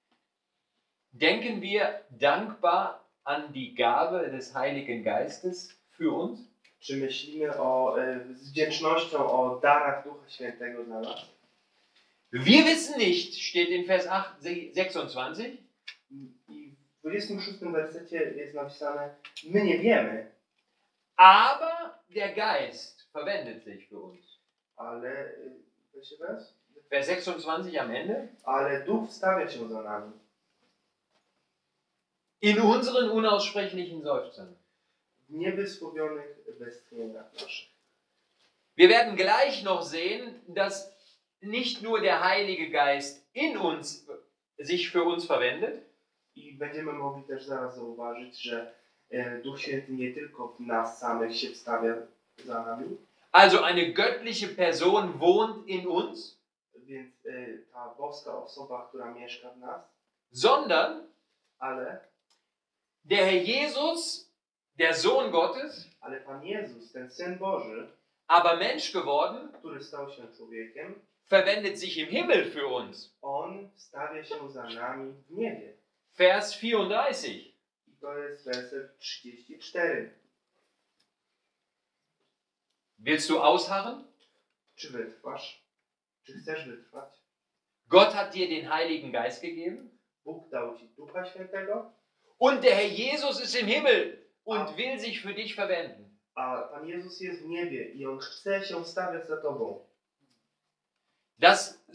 Denken wir dankbar an die Gabe des Heiligen Geistes für uns? Czy myślimy o, e, z wdzięcznością o darach Ducha Świętego dla nas? Wir wissen nicht, steht in Vers acht, sechsundzwanzig. I w dwudziestym szóstym wersecie jest napisane, my nie wiemy, aber der Geist verwendet sich für uns. ale, welcher Vers? Vers sechsundzwanzig am Ende. Ale Duch wstawia się za nami. In unseren unaussprechlichen Seufzern. W niewysłowionych westchnieniach naszych. Wir werden gleich noch sehen, dass nicht nur der Heilige Geist in uns sich für uns verwendet. I będziemy mogli też zaraz zauważyć, że e, Duch Święty nie tylko w nas samych się wstawia za nami. Also eine göttliche Person wohnt in uns. Więc e, ta boska osoba, która mieszka w nas. Sondern Ale der Herr Jesus, der Sohn Gottes, ale Pan Jezus, ten Syn Boży, aber Mensch geworden, który stał się człowiekiem, verwendet sich im Himmel für uns. On wstawia się za nami w niebie. Vers vierunddreißig. I to jest werset trzydziesty czwarty. Willst du ausharren? Czy wytrwasz? Czy chcesz wytrwać? Gott hat dir den Heiligen Geist gegeben. Bóg dał Ci Ducha Świętego, Und der Herr Jesus ist im Himmel und Ah. will sich für dich verwenden. a Pan Jezus jest w niebie i On chce się wstawiać za Tobą. Das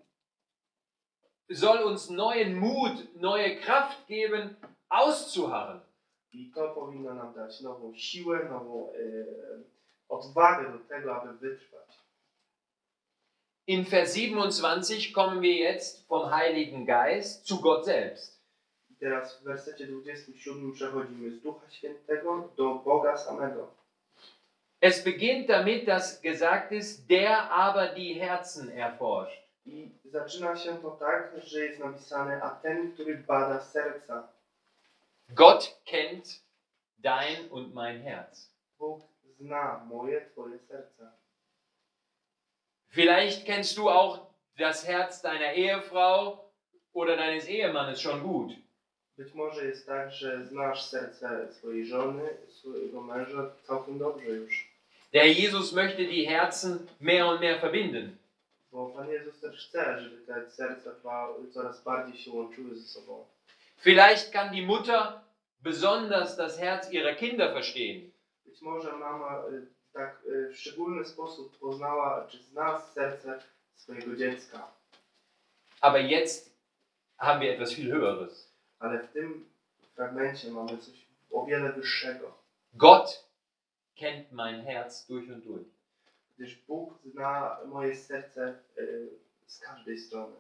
soll uns neuen Mut, neue Kraft geben, auszuharren. I to powinno nam dać nową siłę, nową e, odwagę do tego, aby wytrwać. In Vers siebenundzwanzig kommen wir jetzt vom Heiligen Geist zu Gott selbst. I teraz w wersecie dwudziestym siódmym przechodzimy z Ducha Świętego do Boga samego. Es beginnt damit, dass gesagt ist, der aber die Herzen erforscht. I zaczyna się to tak, że jest napisane, a ten, który bada serca. Gott kennt dein und mein Herz. Bóg zna moje, Twoje serca. Vielleicht kennst du auch das Herz deiner Ehefrau oder deines Ehemannes schon gut. Być może jest tak, że znasz serce swojej żony, swojego męża całkiem dobrze już. Der Jesus möchte die Herzen mehr und mehr verbinden. Bo Pan Jezus też chce, żeby te serca dwa coraz bardziej się łączyły ze sobą. Vielleicht kann die Mutter besonders das Herz ihrer Kinder verstehen. Być może mama y, tak y, w szczególny sposób poznała, czy zna serce swojego dziecka. Aber jetzt haben wir etwas viel Höheres. Ale w tym fragmencie mamy coś o wiele wyższego. Gott kennt mein Herz durch und durch. gdyż Bóg zna moje serce y, z każdej strony.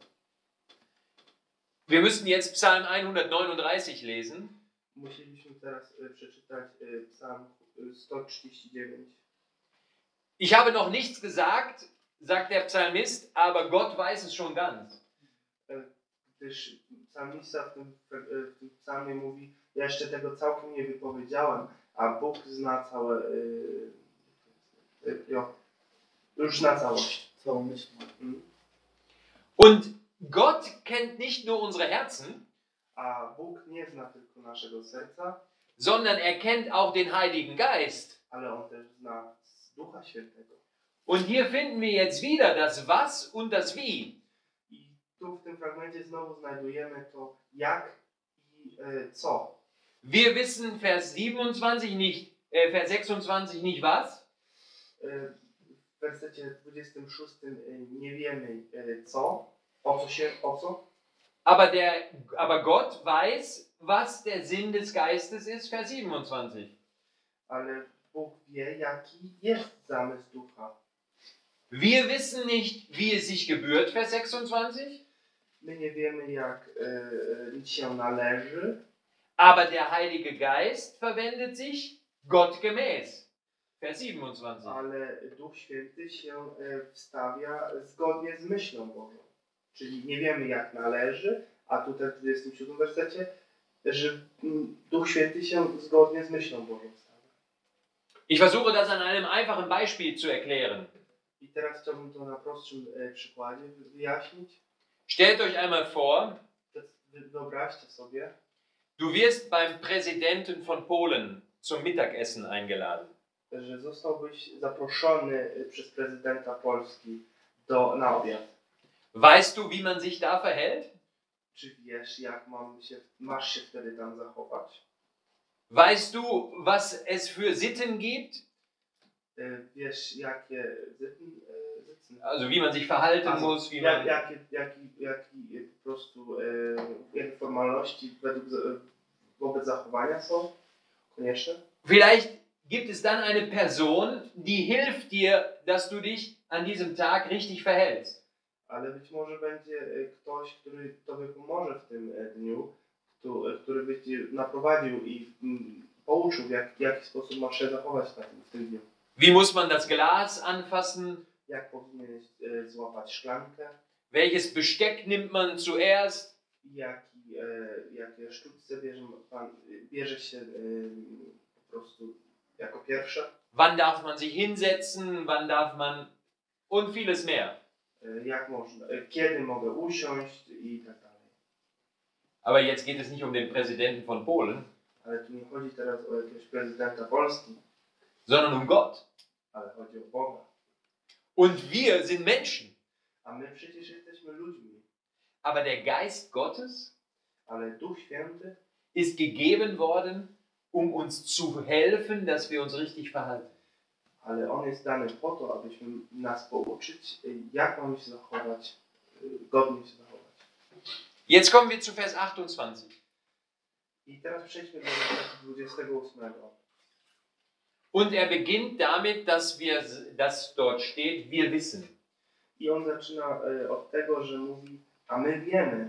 Wir müssten jetzt Psalm hundertneununddreißig lesen. Musieliśmy teraz y, przeczytać y, Psalm y, sto trzydzieści dziewięć. Ich habe noch nichts gesagt, sagt der Psalmist, aber Gott weiß es schon ganz. Gdyż psalmista w tym, w tym psalmie mówi, ja jeszcze tego całkiem nie wypowiedziałem, a Bóg zna całe, y, y, jo, już zna całość, całą myśl. Mm. Und Gott kennt nicht nur unsere Herzen, A Bóg nie zna tylko naszego serca, sondern er kennt auch den Heiligen Geist. ale On też zna Ducha Świętego. Und hier finden wir jetzt wieder das Was und das Wie. I tu w tym fragmencie znowu znajdujemy to jak i e, co. Wir wissen Vers siebenundzwanzig nicht, äh, Vers sechsundzwanzig nicht was. E, w wersecie dwudziestym szóstym e, nie wiemy e, co, o co się, o co. Aber, der, aber Gott weiß, was der Sinn des Geistes ist, Vers siebenundzwanzig. Ale Bóg wie, jaki jest zamysł Ducha. Wir wissen nicht, wie es sich gebührt, Vers sechsundzwanzig. My nie wiemy, jak e, się należy, Aber der Heilige Geist verwendet sich gottgemäß, Vers siebenundzwanzig. ale Duch Święty się e, wstawia zgodnie z myślą Bożą. Czyli nie wiemy, jak należy, a tutaj w dwudziestym siódmym wersecie, że mm, Duch Święty się zgodnie z myślą Bożą wstawia. Ich versuche das an einem einfachen Beispiel zu erklären. I teraz chciałbym to na prostszym e, przykładzie wyjaśnić. Stellt euch einmal vor, Wyobraźcie sobie, du wirst beim Präsidenten von Polen zum Mittagessen eingeladen. że zostałbyś zaproszony przez prezydenta Polski do, na obiad. Weißt du, wie man sich da verhält? Czy wiesz, jak mam się, masz się wtedy tam zachować? Weißt du, was es für Sitten gibt? E, Wiesz, jakie Sitten, e, Sitten. Also wie man sich verhalten Also, muss, wie jak, man... jakie, jaki, jaki po prostu e, jakie formalności według, e, wobec zachowania są konieczne? Vielleicht gibt es dann eine Person, die hilft dir, dass du dich an diesem Tag richtig verhältst. Ale być może będzie e, ktoś, który Tobie pomoże w tym e, dniu, który, który by Cię naprowadził i mm, pouczył, w jak, jaki sposób masz się zachować na tym, w tym dniu. Wie muss man das Glas anfassen? Jak powinieneś e, złapać szklankę, Welches Besteck nimmt man zuerst? jaki, e, jakie sztuczce bierze, pan, bierze się e, po prostu jako pierwsze, Wann darf man sich hinsetzen? Wann darf man... Und vieles mehr. e, jak można, e, kiedy mogę usiąść i tak dalej. Aber jetzt geht es nicht um den Präsidenten von Polen, Ale tu nie chodzi teraz o jakiegoś prezydenta Polski, sondern um Gott. ale chodzi o Boga. Und wir sind Menschen. A my przecież jesteśmy ludźmi, Aber der Geist Gottes ale Duch Święty ist gegeben worden, um uns zu helfen, dass wir uns richtig verhalten. ale On jest dany po to, abyśmy nas pouczyć, jak mamy się zachować, godnie się zachować. Jetzt kommen wir zu Vers achtundzwanzig. I teraz przejdźmy do wersetu dwudziestego ósmego. Und er beginnt damit, dass, wir, dass dort steht, wir wissen. I on zaczyna e, od tego, że mówi, a my wiemy.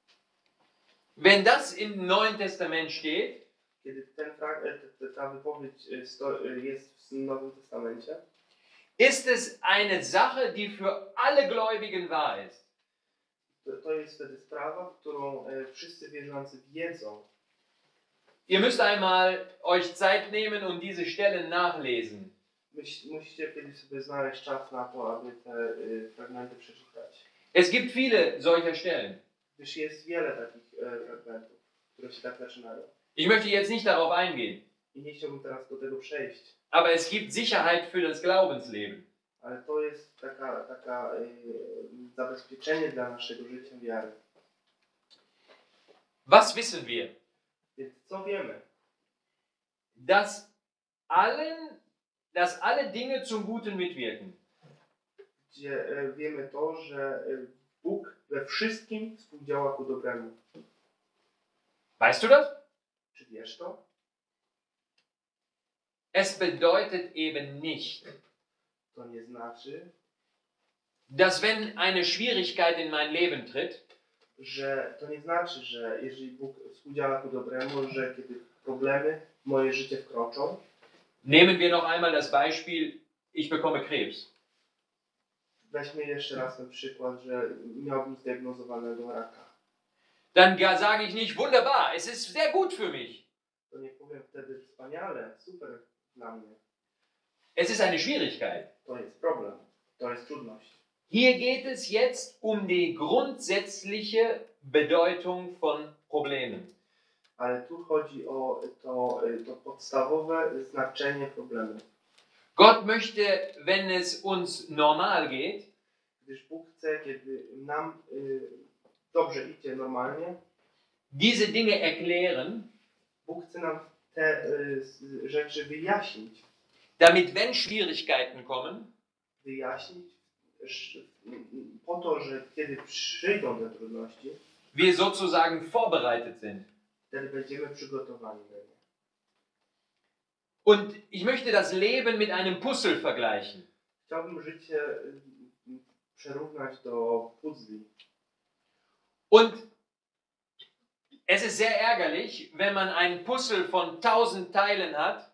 Wenn das im Neuen Testament steht, Kiedy ten frag- e, t- ta wypowiedź e, sto- e, jest w Nowym Testamencie, ist es eine Sache, die für alle Gläubigen wahr ist. to, to jest wtedy sprawa, którą e, wszyscy wierzący wiedzą. Ihr müsst einmal euch Zeit nehmen und diese Stellen nachlesen. Myś, musicie kiedyś sobie znaleźć czas na to, aby te e, fragmenty przeczytać. Es gibt viele solcher Stellen. Gdyż jest wiele takich e, fragmentów, które się tak zaczynają. Ich möchte jetzt nicht darauf eingehen, I nie chciałbym teraz do tego przejść, aber es gibt Sicherheit für das Glaubensleben. ale to jest taka, taka e, zabezpieczenie dla naszego życia wiary. Was wissen wir? Więc co wiemy? Dass, allen, dass alle Dinge zum Guten mitwirken. Gdzie e, wiemy to, że e, Bóg we wszystkim współdziała ku dobremu. Weißt du das? Czy wiesz to? Es bedeutet eben nicht, To nie znaczy, dass wenn eine Schwierigkeit in mein Leben tritt, że to nie znaczy, że jeżeli Bóg współdziała ku dobremu, że kiedy problemy w moje życie wkroczą, nehmen wir noch einmal das Beispiel, ich bekomme Krebs. weźmy jeszcze raz ten przykład, że miałbym zdiagnozowanego raka. Dann ga- sage ich nicht, wunderbar, es ist sehr gut für mich. To nie powiem wtedy wspaniale, super dla mnie. Es ist eine Schwierigkeit. To jest problem, to jest trudność. Hier geht es jetzt um die grundsätzliche Bedeutung von Problemen. Ale tu chodzi o to, to podstawowe znaczenie problemu. Gott möchte, wenn es uns normal geht, Gdyż Bóg chce, kiedy nam y, dobrze idzie normalnie, diese Dinge erklären, Bóg chce nam te y, rzeczy wyjaśnić. damit wenn Schwierigkeiten kommen, Wyjaśnić sz- po to, że kiedy przyjdą te trudności, wir sozusagen vorbereitet sind. wtedy będziemy przygotowani do nie. Und ich möchte das Leben mit einem Puzzle vergleichen. Chciałbym życie y, przerównać do puzzli. Und es ist sehr ärgerlich, wenn man ein Puzzle von tausend Teilen hat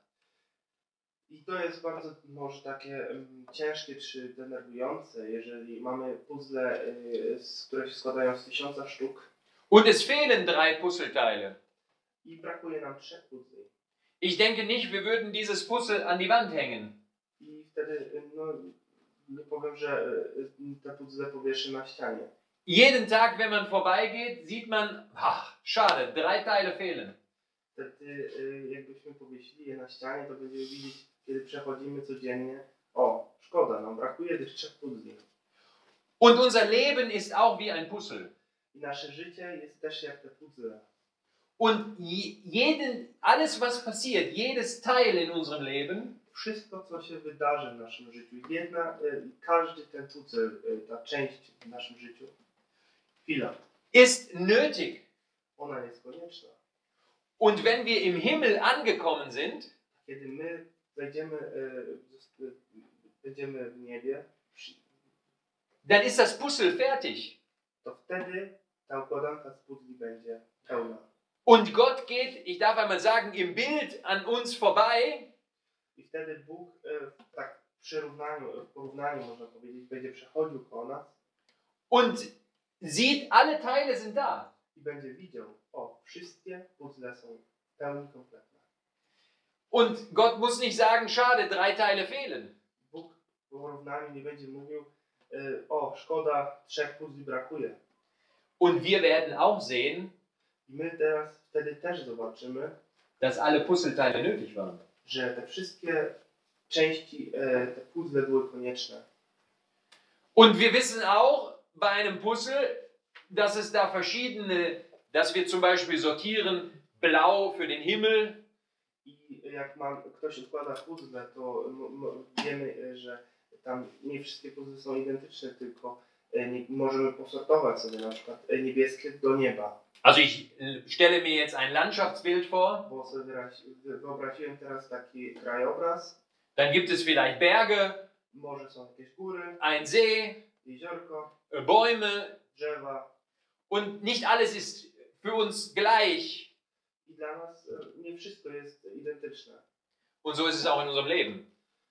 I to jest bardzo może takie um, ciężkie czy denerwujące, jeżeli mamy puzzle, y, z, które się składają z tysiąca sztuk und es fehlen drei Puzzleteile. i brakuje nam trzech puzli. Ich denke nicht, wir würden dieses Puzzle an die Wand hängen. I wtedy, y, no, nie powiem, że y, te puzzle powieszę na ścianie. Jeden Tag, wenn man vorbeigeht, sieht man, ach, schade, drei Teile fehlen. Wtedy, y, jakbyśmy powiesili je na ścianie, to będziemy widzieć, kiedy przechodzimy codziennie, o, szkoda, nam brakuje tych trzech puzli. Und unser Leben ist auch wie ein Puzzle. I nasze życie jest też jak te puzzle. Und je- jeden, alles was passiert, jedes Teil in unserem Leben, Wszystko, co się wydarzy w naszym życiu, jedna, y, każdy ten puzzle, y, ta część w naszym życiu, chwila, ist nötig. ona jest konieczna. Und wenn wir im Himmel angekommen sind, Kiedy my wejdziemy, y, z- y, będziemy w niebie, przy- dann ist das Puzzle fertig. to wtedy ta układanka z puzli będzie pełna. Und Gott geht, ich darf einmal sagen, im Bild an uns vorbei I wtedy Bóg y, tak w przyrównaniu, w porównaniu można powiedzieć, będzie przechodził koło nas und sieht, alle Teile sind da. i będzie widział, o, wszystkie puzzle są w pełni kompletne. Und Gott muss nicht sagen, schade, drei Teile fehlen. Bóg w porównaniu nie będzie mówił, y, o, szkoda, trzech puzli brakuje. Und wir werden auch sehen, I my teraz wtedy też zobaczymy, dass alle Puzzleteile nötig waren. że te wszystkie części, e, te puzzle były konieczne. Und wir wissen auch bei einem Puzzle, dass es da verschiedene, dass wir zum Beispiel sortieren, blau für den Himmel, I jak ma, ktoś układa puzzle, to m, m, wiemy, e, że tam nie wszystkie puzzle są identyczne, tylko e, nie, możemy posortować sobie na przykład e, niebieskie do nieba. Also ich äh, stelle mir jetzt ein Landschaftsbild vor, Bo sobie wyraź, wyobraziłem teraz taki krajobraz, dann gibt es vielleicht Berge, może są jakieś góry, ein See, jeziorko, äh, Bäume drzewa und nicht alles ist für uns gleich. i dla nas e, nie wszystko jest identyczne. Und so ist es auch in unserem Leben.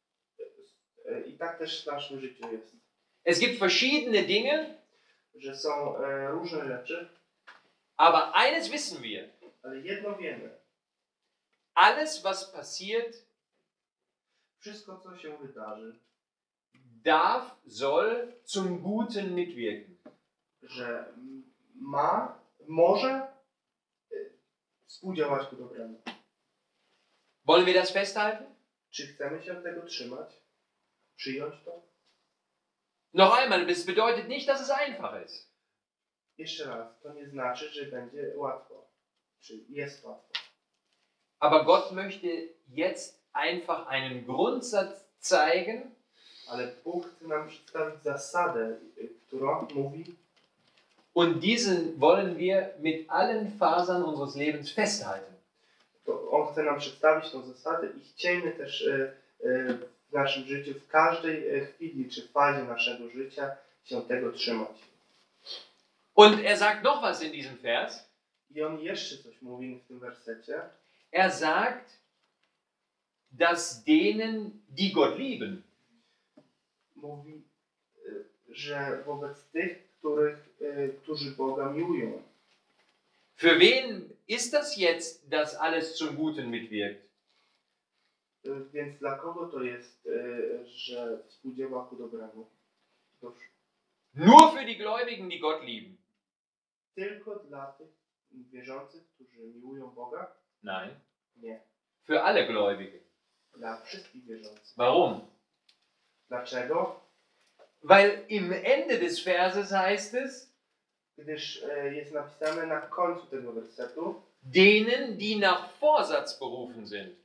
E, I tak też w naszym życiu jest, Es gibt verschiedene Dinge, że są e, różne rzeczy, aber eines wissen wir, ale jedno wiemy, alles was passiert, wszystko co się wydarzy, darf, soll zum Guten mitwirken. że m- ma, może y, współdziałać ku dobremu. Wollen wir das festhalten? Czy chcemy się tego trzymać? Przyjąć to? Noch einmal, das bedeutet nicht, dass es einfach ist. Jeszcze raz, to nie znaczy, że będzie łatwo. Czy jest łatwo. Aber Gott möchte jetzt einfach einen Grundsatz zeigen, Ale Bóg chce nam przedstawić zasadę, y, która mówi, und diesen wollen wir mit allen Fasern unseres Lebens festhalten. to On chce nam przedstawić tą zasadę i chcielibyśmy też y, y, w naszym życiu, w każdej e, chwili czy fazie naszego życia się tego trzymać. Und er sagt noch was in diesem Vers. I on jeszcze coś mówi w tym wersecie. Er sagt, dass denen, die Gott lieben, Mówi, e, że wobec tych, których, e, którzy Boga miłują. für wen ist das jetzt, dass alles zum Guten mitwirkt? E, Więc dla kogo to jest, e, że współdziała ku dobremu? Dobrze. Nur für die Gläubigen, die Gott lieben? Tylko dla tych wierzących, którzy miłują Boga? Nein, Nie. für alle Gläubigen. Dla wszystkich wierzących. Warum? Dlaczego? Weil im Ende des Verses heißt es, Gdyż e, jest napisane na końcu tego wersetu, denen, die nach Vorsatz berufen sind.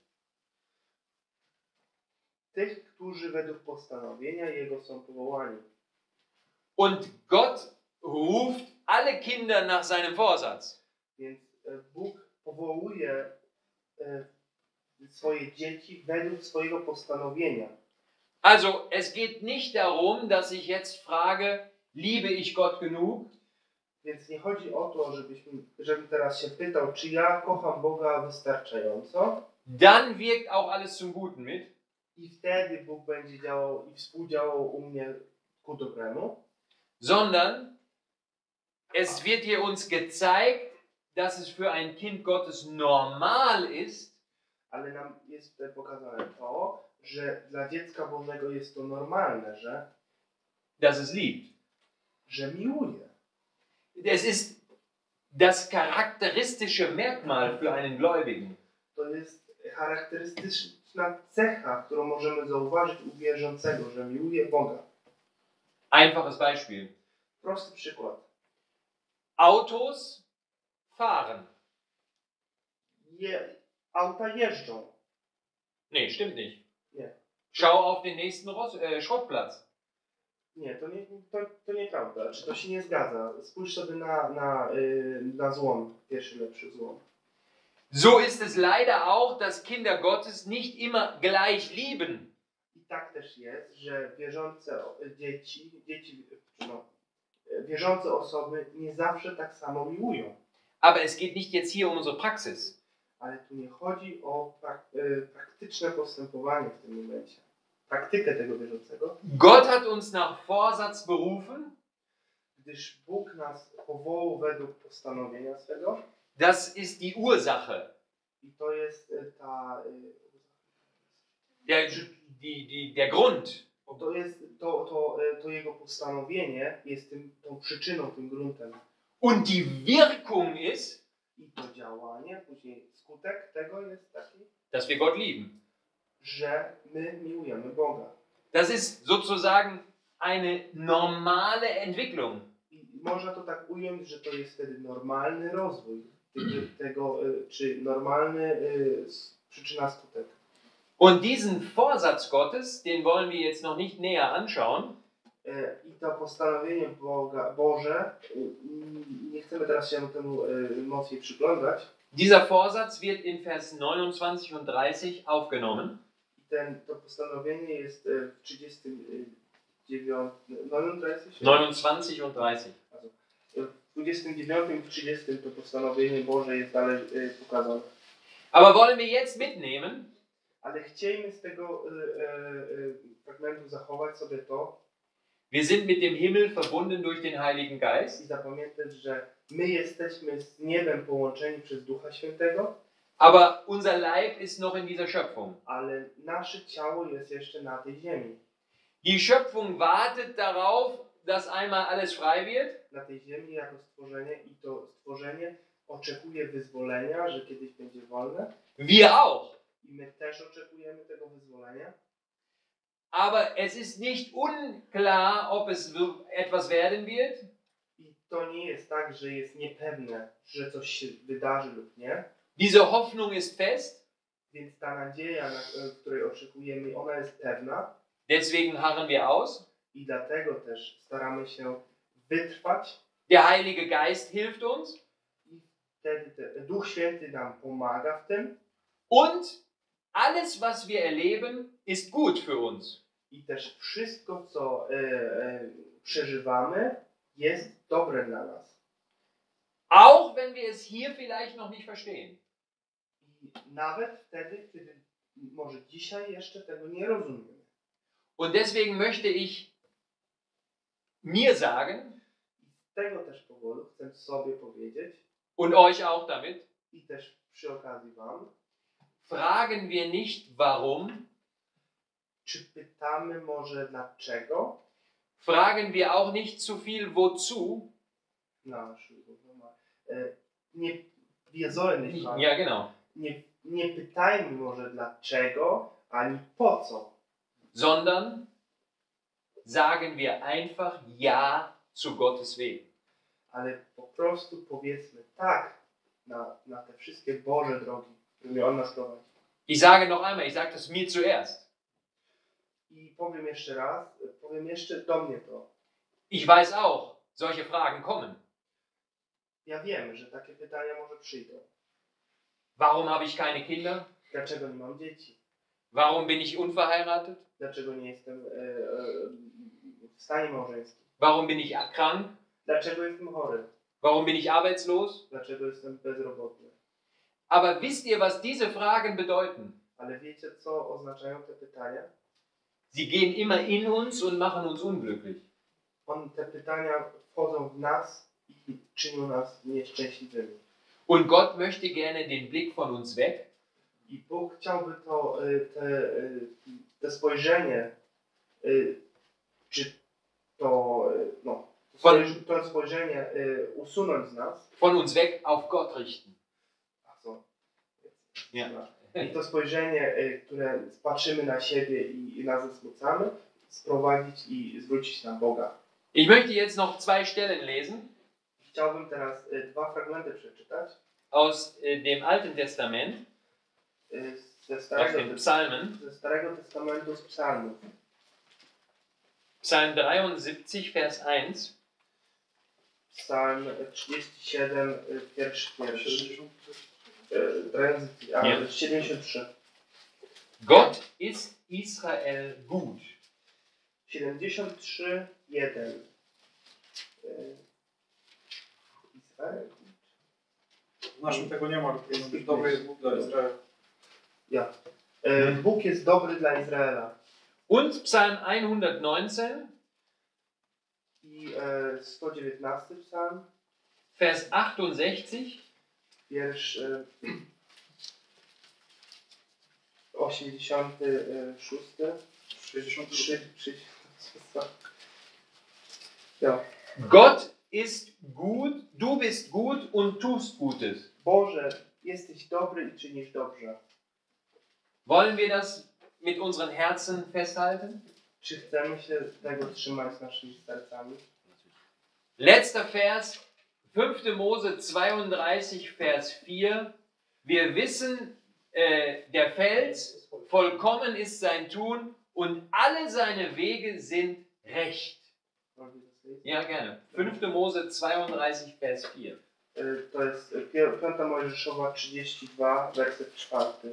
tych, którzy według postanowienia Jego są powołani. Und Gott ruft alle Kinder nach seinem Vorsatz. Więc e, Bóg powołuje e, swoje dzieci według swojego postanowienia. Also, es geht nicht darum, dass ich jetzt frage, liebe ich Gott genug? Więc nie chodzi o to, żebyśmy, żebym teraz się pytał, czy ja kocham Boga wystarczająco Dann wirkt auch alles zum Guten mit. i wtedy Bóg będzie działał i współdziałał u mnie ku dobremu. Sondern es wird hier uns gezeigt, dass es für ein Kind Gottes normal ist, Ale nam jest tutaj pokazane to, że dla dziecka Bożego jest to normalne, że, dass es liebt. że miłuje. Es ist das charakteristische Merkmal für einen Gläubigen. To jest charakterystyczna cecha, którą możemy zauważyć u wierzącego, że miłuje Boga. Einfaches Beispiel. Prosty przykład. Autos fahren. Je, auta jeżdżą. Nee, stimmt nicht. Nie. Schau auf den nächsten Ross, äh, Schrottplatz. Nie, to, nie, to, to nieprawda. Czy to się nie zgadza? Spójrz sobie na, na, yy, na złom. Pierwszy lepszy złom. So ist es leider auch, dass Kinder Gottes nicht immer gleich lieben. I tak też jest, że wierzące o- dzieci, dzieci no, wierzące osoby nie zawsze tak samo miłują. Aber es geht nicht jetzt hier um unsere Praxis. Ale tu nie chodzi o prak, y, praktyczne postępowanie w tym momencie. Praktykę tego wierzącego. Gott hat uns nach Vorsatz berufen. Gdyż Bóg nas powołał według postanowienia swego. Das ist die Ursache. I to jest y, ta... Y, Der, die, die, der Grund. to jest to, to, y, to jego postanowienie jest tym, tą przyczyną, tym gruntem. Und die Wirkung ist, I to działanie, później skutek tego jest taki, dass wir Gott lieben. że my miłujemy Boga. Das ist sozusagen eine normale Entwicklung. I można to tak ująć, że to jest wtedy normalny rozwój tego, tego y, czy normalny y, s- przyczyna skutek. Und diesen Vorsatz Gottes, den wollen wir jetzt noch nicht näher anschauen. E, I to postanowienie Boga, Boże, y, y, nie chcemy teraz się temu y, mocniej przyglądać. Dieser Vorsatz wird in Vers neunundzwanzig und dreißig aufgenommen. I ten, to postanowienie jest y, w trzydziestym dziewiątym, neununddreißig? neunundzwanzig und dreißig. W dwudziestym dziewiątym i w trzydziestym to postanowienie Boże jest dalej y, pokazane. Aber wollen wir jetzt mitnehmen, Ale chcielibyśmy z tego y, y, y, fragmentu zachować sobie to wir sind mit dem Himmel verbunden durch den Heiligen Geist, i zapamiętać, że my jesteśmy z niebem połączeni przez Ducha Świętego, aber unser Leib ist noch in dieser Schöpfung. ale nasze ciało jest jeszcze na tej ziemi. Die Schöpfung wartet darauf, dass einmal alles frei wird. Na tej ziemi jako stworzenie i to stworzenie oczekuje wyzwolenia, że kiedyś będzie wolne Wir auch. i my też oczekujemy tego wyzwolenia. Aber es ist nicht unklar, ob es w- etwas werden wird. I to nie jest tak, że jest niepewne, że coś się wydarzy lub nie. Diese Hoffnung ist fest. Więc ta nadzieja, na, której oczekujemy, ona jest pewna Deswegen harren wir aus. i dlatego też staramy się wytrwać Der Heilige Geist hilft uns. i wtedy te, Duch Święty nam pomaga w tym. Und alles, was wir erleben, ist gut für uns. I też wszystko, co e, e, przeżywamy, jest dobre dla nas. Auch wenn wir es hier vielleicht noch nicht verstehen. I nawet wtedy, kiedy może dzisiaj jeszcze tego nie rozumiemy. Und deswegen möchte ich mir sagen, I z tego też powodu chcę sobie powiedzieć, und euch auch damit, i też przy okazji wam, fragen wir nicht warum, czy pytamy może dlaczego? fragen wir auch nicht zu viel wozu. Na, e, nie, wir sollen nicht fragen. Ja, genau. Nie, nie pytajmy może dlaczego, ani po co. Sondern sagen wir einfach Ja zu Gottes Weg. Ale po prostu powiedzmy tak na, na te wszystkie Boże drogi, którymi On nas prowadzi. Ich sage noch einmal, ich sage das mir zuerst. I powiem jeszcze raz, powiem jeszcze do mnie to. Ich weiß auch, solche Fragen kommen. Ja wiem, że takie pytania może przyjdą. Warum habe ich keine Kinder? Dlaczego nie mam dzieci? Warum bin ich unverheiratet? Dlaczego nie jestem e, e, w stanie małżeńskim? Warum bin ich krank? Dlaczego jestem chory? Warum bin ich arbeitslos? Dlaczego jestem bezrobotny? Aber wisst ihr, was diese Fragen bedeuten? Ale wiecie, co oznaczają te pytania? Sie gehen immer in uns und machen uns unglücklich. On, te pytania wchodzą w nas i czynią nas nieszczęśliwymi. Und Gott möchte gerne den Blick von uns weg. I Bóg chciałby to, y, te, y, te spojrzenie, y, czy to, y, no, Von- to spojrzenie y, usunąć z nas. Von uns weg auf Gott richten. A co? Ja. I to spojrzenie, y, które patrzymy na siebie i, i nas zasmucamy, sprowadzić i zwrócić na Boga. Ich möchte jetzt noch zwei Stellen lesen Chciałbym teraz y, dwa fragmenty przeczytać aus äh, dem Alten Testament, y, ze, aus Starego, den Psalmen. ze Starego Testamentu z Psalmów. Psalm dreiundsiebzig, Vers eins. Psalm trzydzieści siedem, y, pierwszy pierwszy. Y, a, Nie. siedemdziesiąt trzy. Gott ist Israel gut. siedemdziesiąt trzy, jeden. Y, Izrael? W naszym tego nie ma. Dobry jest Bóg dla Izraela. Ja. Y, Bóg jest dobry dla Izraela. Und Psalm hundertneunzehn, I y, sto dziewiętnasty psalm, Vers achtundsechzig. wiersz y, osiemdziesiąty szósty. sześćdziesiąt Trzy, sześćdziesiąt sześć. Ja. Gott ist gut, du bist gut und tust Gutes. Boże, jesteś dobry i czynisz dobrze. Wollen wir das mit unseren Herzen festhalten? Czy chcemy się tego trzymać naszymi sercami? Letzter Vers, fünfte Mose zweiunddreißig, Vers vier. Wir wissen, äh, der Fels, vollkommen ist sein Tun und alle seine Wege sind recht. Mogę to lesen? Ja, gerne. fünfte Mose zweiunddreißig, Vers vier. Y, To jest y, pię- piąta Mojżeszowa trzydzieści dwa, werset czwarty.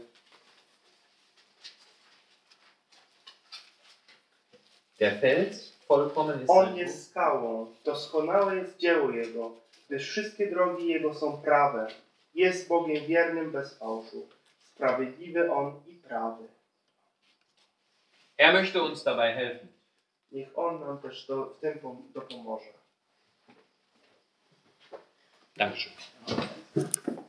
Der Fels, vollkommen ist On sein jest skałą, doskonałe jest dzieło Jego, gdyż wszystkie drogi Jego są prawe. Jest Bogiem wiernym bez fałszu. Sprawiedliwy On i prawy. Er möchte uns dabei helfen. Niech On nam też do, w tym pom- dopomoże. Dankeschön.